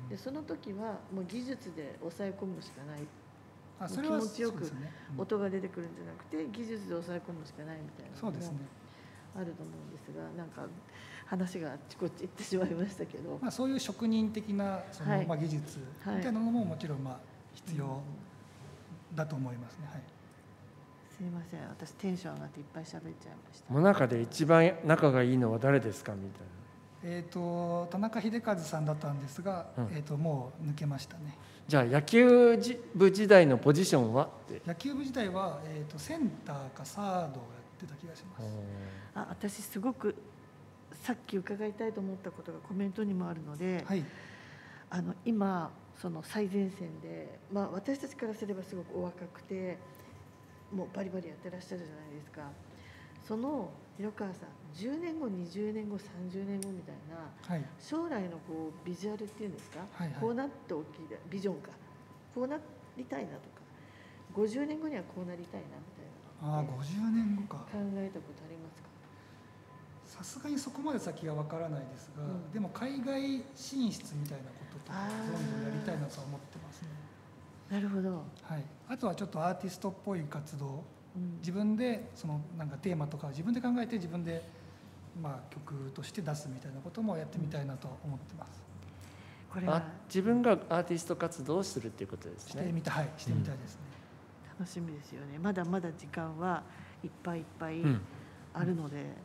でその時はもう技術で抑え込むしかない、あそれは気持ちよく音が出てくるんじゃなくて技術で抑え込むしかないみたいなのもあると思うんですが、なんか話があっちこっち行ってしまいましたけど、 まあ、そういう職人的なその、はい、まあ、技術みたいなのももちろんまあ必要だと思いますね。はい、 すいません、私テンション上がっていっぱい喋っちゃいました。 この中で一番仲がいいのは誰ですかみたいな。 えー、と田中秀和さんだったんですが、うん、えー、ともう抜けましたね。 じゃあ野球部時代のポジションは？ 野球部時代は、えー、とセンターかサードをやってた気がします。 あ、私すごくさっき伺いたいと思ったことがコメントにもあるので、はい、あの今その最前線で、まあ、私たちからすればすごくお若くてもうバリバリやってらっしゃるじゃないですか。その広川さんじゅうねんごにじゅうねんごさんじゅうねんごみたいな、はい、将来のこうビジュアルっていうんですか、はいはい、こうなって大きいビジョンかこうなりたいなとかごじゅうねんごにはこうなりたいなみたいな、 あごじゅうねんごか考えたことありますか？ さすがにそこまで先は分からないですが、うん、でも海外進出みたいなこととかどんどんやりたいなとは思ってますね。 なるほど、 はい、あとはちょっとアーティストっぽい活動、うん、自分でそのなんかテーマとか自分で考えて自分でまあ曲として出すみたいなこともやってみたいなと思ってます。 これは自分がアーティスト活動をするっていうことですね。 してみたい、はい、してみたいですね、 うん、楽しみですよね。まだまだ時間はいっぱいいっぱいあるので、うんね、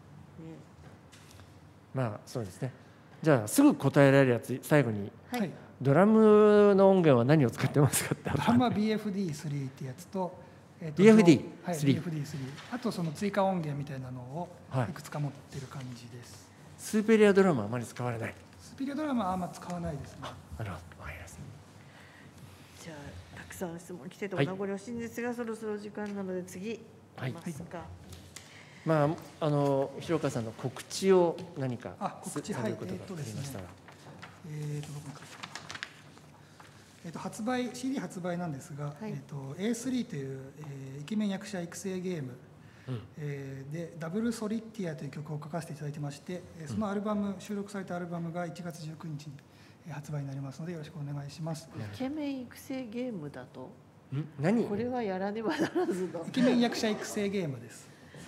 まあそうですね。じゃあすぐ答えられるやつ最後に、 はい、 ドラムの音源は何を使ってますかって。 ドラムは ビーエフディースリー ってやつと、 えー、と ビーエフディースリー、 はい、ビーエフディースリー、あとその追加音源みたいなのをいくつか持ってる感じです。 はい、スーペリアドラムはあまり使われない。 スーピリオドラマはあんま使わないですね。 なるほど、わかります。 じゃあたくさん質問来ててお名残惜しいんですが、はい、そろそろ時間なので次いますか。はい、 まああの広川さんの告知を何か告知されることがありましたら。 えっとどこか。えー、と発売 シーディー 発売なんですが、はい、えー、と エースリー という、えー、イケメン役者育成ゲーム、うん、えー、でダブルソリティアという曲を書かせていただいてまして、うん、そのアルバム収録されたアルバムがいちがつじゅうくにちに発売になりますのでよろしくお願いします。 イケメン育成ゲームだとん何これはやらねばならずのイケメン役者育成ゲームです。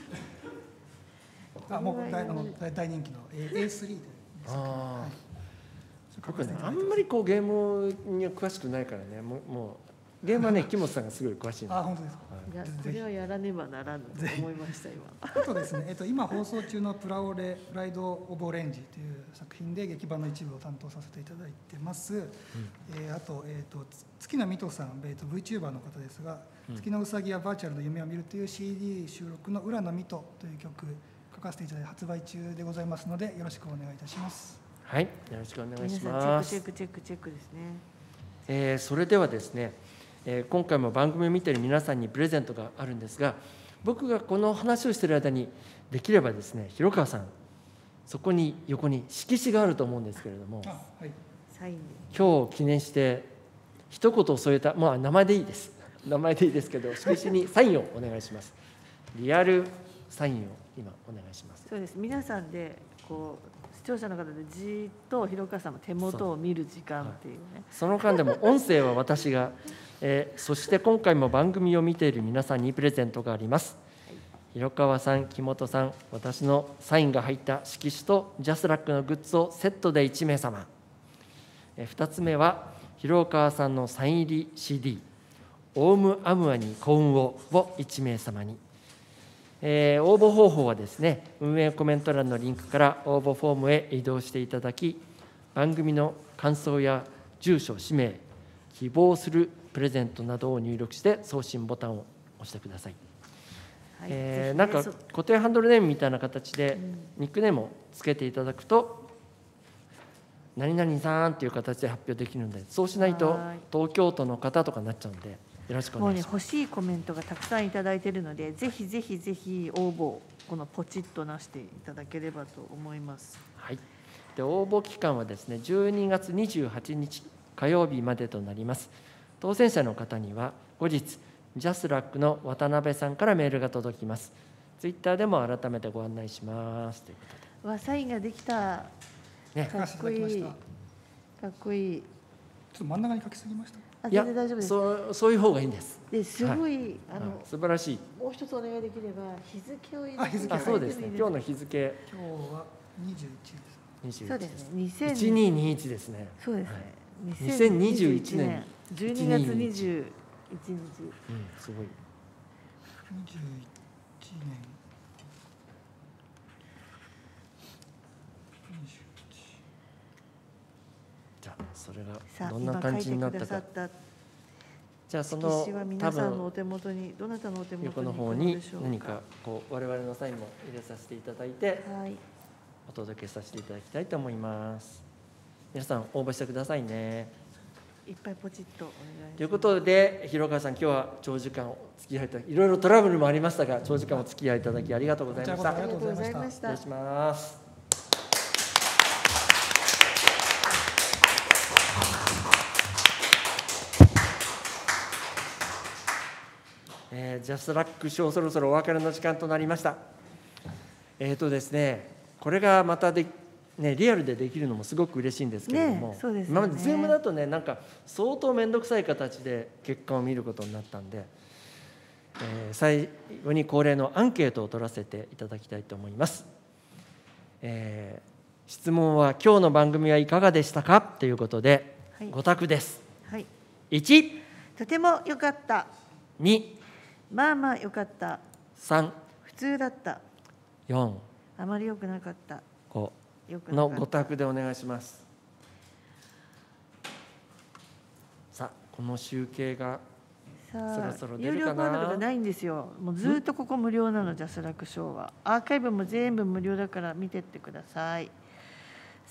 あもう 大, 大人気の エースリー です、はい。 僕ね、あんまりこうゲームには詳しくないからね、もう、もうゲームはね、木本さんがすごい詳しいの。 あ、本当ですか。 いや、これはやらねばならぬと思いました今。 あとですね、えっと今放送中のプラオレプライドオブオレンジという作品で劇版の一部を担当させていただいてます。うん、えー、あとえっ、ー、と月野美斗さん、えー、と VTuber の方ですが、うん、月のうさぎやバーチャルの夢を見るという シーディー 収録の浦野美斗という曲書かせていただいて発売中でございますのでよろしくお願いいたします。 はい、よろしくお願いします。チェックチェックチェックチェックですね。 えー、それではですね、えー、今回も番組を見ている皆さんにプレゼントがあるんですが、僕がこの話をしている間にできればですね、広川さん、そこに横に色紙があると思うんですけれども、 あ、はい、 サイン今日記念して一言添えた、まあ名前でいいです。名前でいいですけど、色紙にサインをお願いします。リアルサインを今お願いします。 そうです。皆さんでこう。視聴者の方でじーっと広川さんの手元を見る時間っていうね。 その間でも音声は私が、えー、そして今回も番組を見ている皆さんにプレゼントがあります。はい、広川さん、木本さん、私のサインが入った色紙とジャスラックのグッズをセットでいちめいさま。えー、ふたつめは広川さんのサイン入り シーディー「オウムアムアに幸運を」をいちめいさまに。えー、応募方法はですね、運営コメント欄のリンクから応募フォームへ移動していただき、番組の感想や住所、氏名、希望するプレゼントなどを入力して送信ボタンを押してください。はい、えー、なんか固定ハンドルネームみたいな形でニックネームをつけていただくと、何々さんという形で発表できるので、そうしないと東京都の方とかになっちゃうんで、よろしくお願いします。 もうね、欲しいコメントがたくさんいただいているので、ぜひぜひぜひ応募、このポチッとなしていただければと思います。 はい。で、応募期間はですね、じゅうにがつにじゅうはちにち火曜日までとなります。当選者の方には後日ジャスラックの渡辺さんからメールが届きます。ツイッターでも改めてご案内しますということで。 わ、サインができた。ね、かっこいい。かっこいい。ちょっと真ん中に書きすぎました。 いや、そう、そういう方がいいんです。 ですごい、はい、 あの素晴らしい。 もう一つお願いできれば日付を入れて。 あ、日付。 あ、そうですね。今日の日付。 今日はにじゅういちです。 そうですね。 いちにーにーいちですね。 そうですね。 にせんにじゅういちねんじゅうにがつにじゅういちにち。うん、 すごい。 にじゅういちねん。 じゃあそれがどんな感じになったか。 じゃあその皆さんのお手元にどなたのお手元に横の方に何かこう我々のサインも入れさせていただいて、はい、お届けさせていただきたいと思います。皆さん応募してくださいね。 いっぱいポチッとお願いします。 ということで広川さん、今日は長時間お付き合いいただき、いろいろトラブルもありましたが長時間お付き合いいただきありがとうございました。 ありがとうございました。 失礼します。えー、ジャスラック賞そろそろお別れの時間となりました。えーとですね、これがまたで、ね、リアルでできるのもすごく嬉しいんですけれども、ね、そうですね、今まで Zoom だとね、なんか相当面倒くさい形で結果を見ることになったんで、えー、最後に恒例のアンケートを取らせていただきたいと思います。えー、質問は今日の番組はいかがでしたかということで、はい、ご択です。 はい、 いち、 とても良かった。 に、 まあまあ良かった。 さん、 普通だった。 よん、 あまり良くなかった。 ごのご択でお願いします。さあ、この集計がそろそろ出るかな。 有料コードがないんですよ。もうずっとここ無料なの、ジャスラックショーは。アーカイブも全部無料だから見てってください。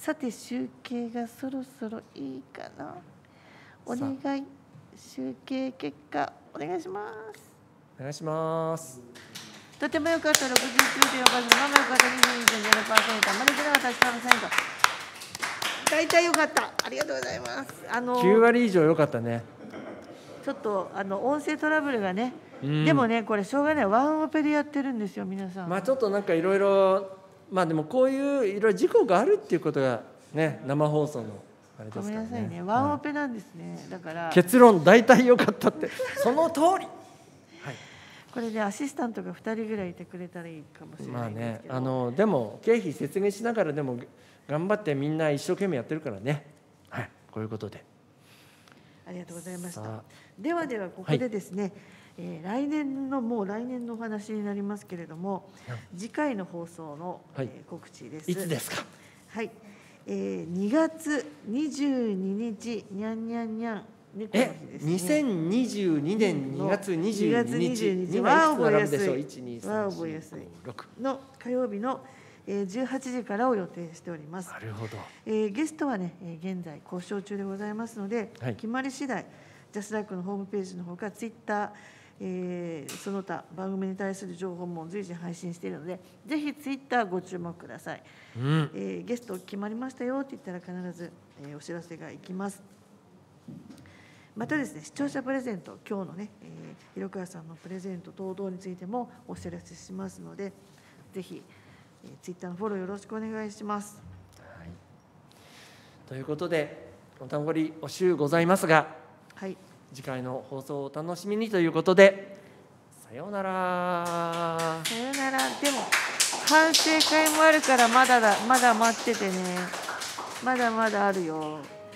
さて集計がそろそろいいかな。お願い。集計結果お願いします。 お願いします。 とても良かったろくじゅうきゅうてんよんパーセント、まあまあ良かった にじゅうにてんゼロパーセント、あまり良くなかった いちパーセント。大体良かった。ありがとうございます。あのきゅうわり以上良かったね。 ちょっとあの音声トラブルがね、うん、でもねこれしょうがない、ワンオペでやってるんですよ皆さん。 まあちょっとなんかいろいろ、まあでもこういういろいろ事故があるっていうことがね、生放送のあれですからね。 ごめんなさいね、ワンオペなんですね。だから結論大体良かったってその通り。はい。 これでアシスタントがふたりぐらいいてくれたらいいかもしれないんですけど。 まあね、あのでも経費説明しながらでも頑張ってみんな一生懸命やってるからね。はい、こういうことで。 ありがとうございました。ではではここでですね、はい、えー、来年のもう来年のお話になりますけれども、はい、次回の放送の、はい、えー、告知です。 いつですか。 はい、えー、にがつにじゅうににちにゃんにゃんにゃん猫の日ですね。 にせんにじゅうにねんにがつにじゅうににちには覚えやすい。 は覚えやすいの火曜日のじゅうはちじからを予定しております。 なるほど。 えー、ゲストはね、現在交渉中でございますので、はい、決まり次第ジャスラックのホームページのほかツイッター、えー、その他番組に対する情報も随時配信しているので、ぜひツイッターご注目ください。うん、えー、ゲスト決まりましたよって言ったら必ず、えー、お知らせがいきます。またですね、視聴者プレゼント、今日のね、えー、広川さんのプレゼント等々についてもお知らせしますので、ぜひツイッターのフォローよろしくお願いします。 はい、ということでおたんごりお週ございますが、はい、次回の放送をお楽しみにということで、さようなら。 さようなら。でも反省会もあるからまだだ、まだ待っててね。まだまだあるよ。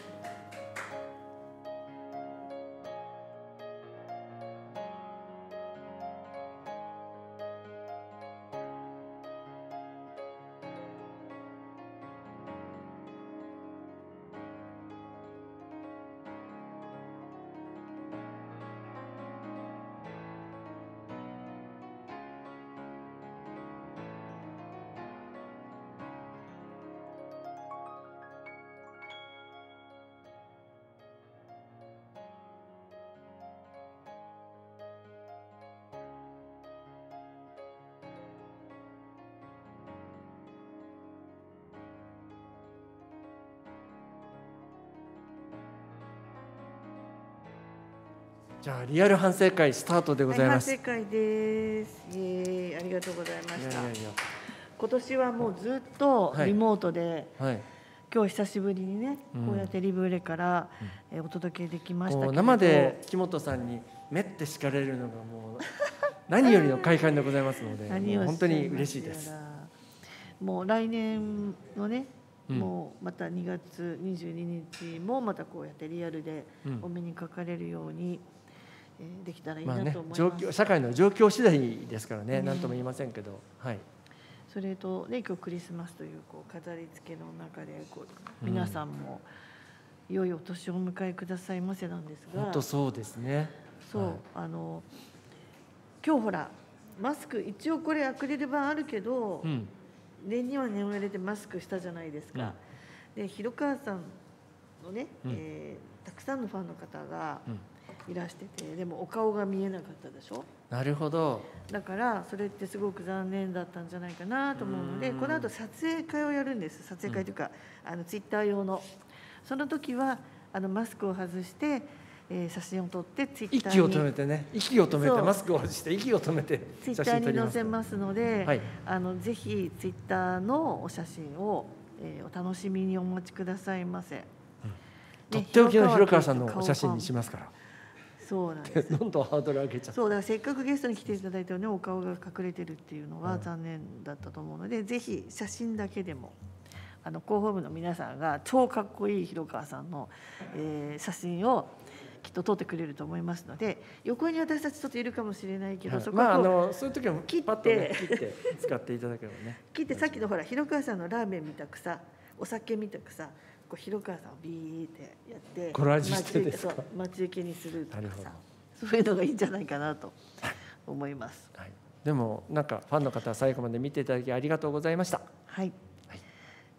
じゃあリアル反省会スタートでございます。 はい、反省会です。えー、ありがとうございました。いやいやいや、今年はもうずっとリモートで、はいはい、今日久しぶりにね、うん、こうやってリブレから、うん、お届けできましたけど、 生で木本さんにめって叱られるのがもう何よりの快感でございますのでもう本当に嬉しいです。 もう来年のね、うん、もうまたにがつにじゅうににちもまたこうやってリアルでお目にかかれるように、うん、できたらいいなと思います。まあね、 状況、社会の状況次第ですからね、何とも言いませんけど、はい。 それとね、今日クリスマスというこう飾り付けの中でこう皆さんも良いお年をお迎えくださいませなんですが、 本当そうですね。 そう、はい、あの今日ほらマスク一応これアクリル板あるけど、うん、念には念を入れてマスクしたじゃないですか。うん、で広川さんのね、うん、えー、たくさんのファンの方がいらしてて、でもお顔が見えなかったでしょ。 なるほど。 だからそれってすごく残念だったんじゃないかなと思うので、この後撮影会をやるんです。撮影会というか、うん、あのツイッター用のその時はあのマスクを外して、えー、写真を撮ってツイッターに息を止めてね、息を止めてマスクを外して息を止めてツイッターに載せますので、はい、あのぜひツイッターのお写真を、えー、お楽しみにお待ちくださいませ。うん、 とっておきの広川さんのお写真にしますから。 そうなんです。 どんどんハードル上げちゃう。 そうだからせっかくゲストに来ていただいたね、お顔が隠れてるっていうのは残念だったと思うので、うん、ぜひ写真だけでもあの広報部の皆さんが超かっこいい広川さんの、えー、写真をきっと撮ってくれると思いますので、横に私たちちょっといるかもしれないけど、はい、そこを、まあ、あのそういう時は切って、ね、切って使っていただければね。 切ってさっきのほら広川さんのラーメンみたくさ、お酒みたくさ。こう広川さんをビーってやってコラージュしてですか、 待ち受けにするとかさ、そういうのがいいんじゃないかなと思います。 はい、でもなんかファンの方は最後まで見ていただきありがとうございました。 はい。はい、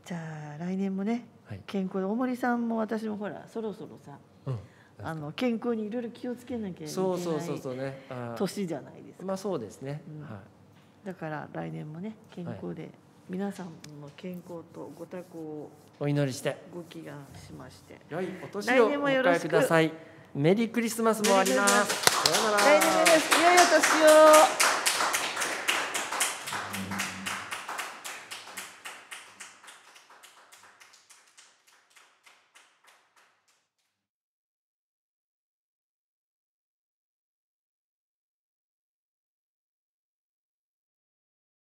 じゃあ来年もね、はい、健康で大森さんも私もほらそろそろさ、うん、あの健康にいろいろ気をつけなきゃいけないそうそうそうそうね年じゃないですか。 まあそうですね、 うん、はい、だから来年もね健康で、はい、皆さんの健康とご多幸をお祈りしてご祈願しまして、 良いお年をお迎えください。メリークリスマスもあります。さようなら。 来年もよろしく。良いお年を。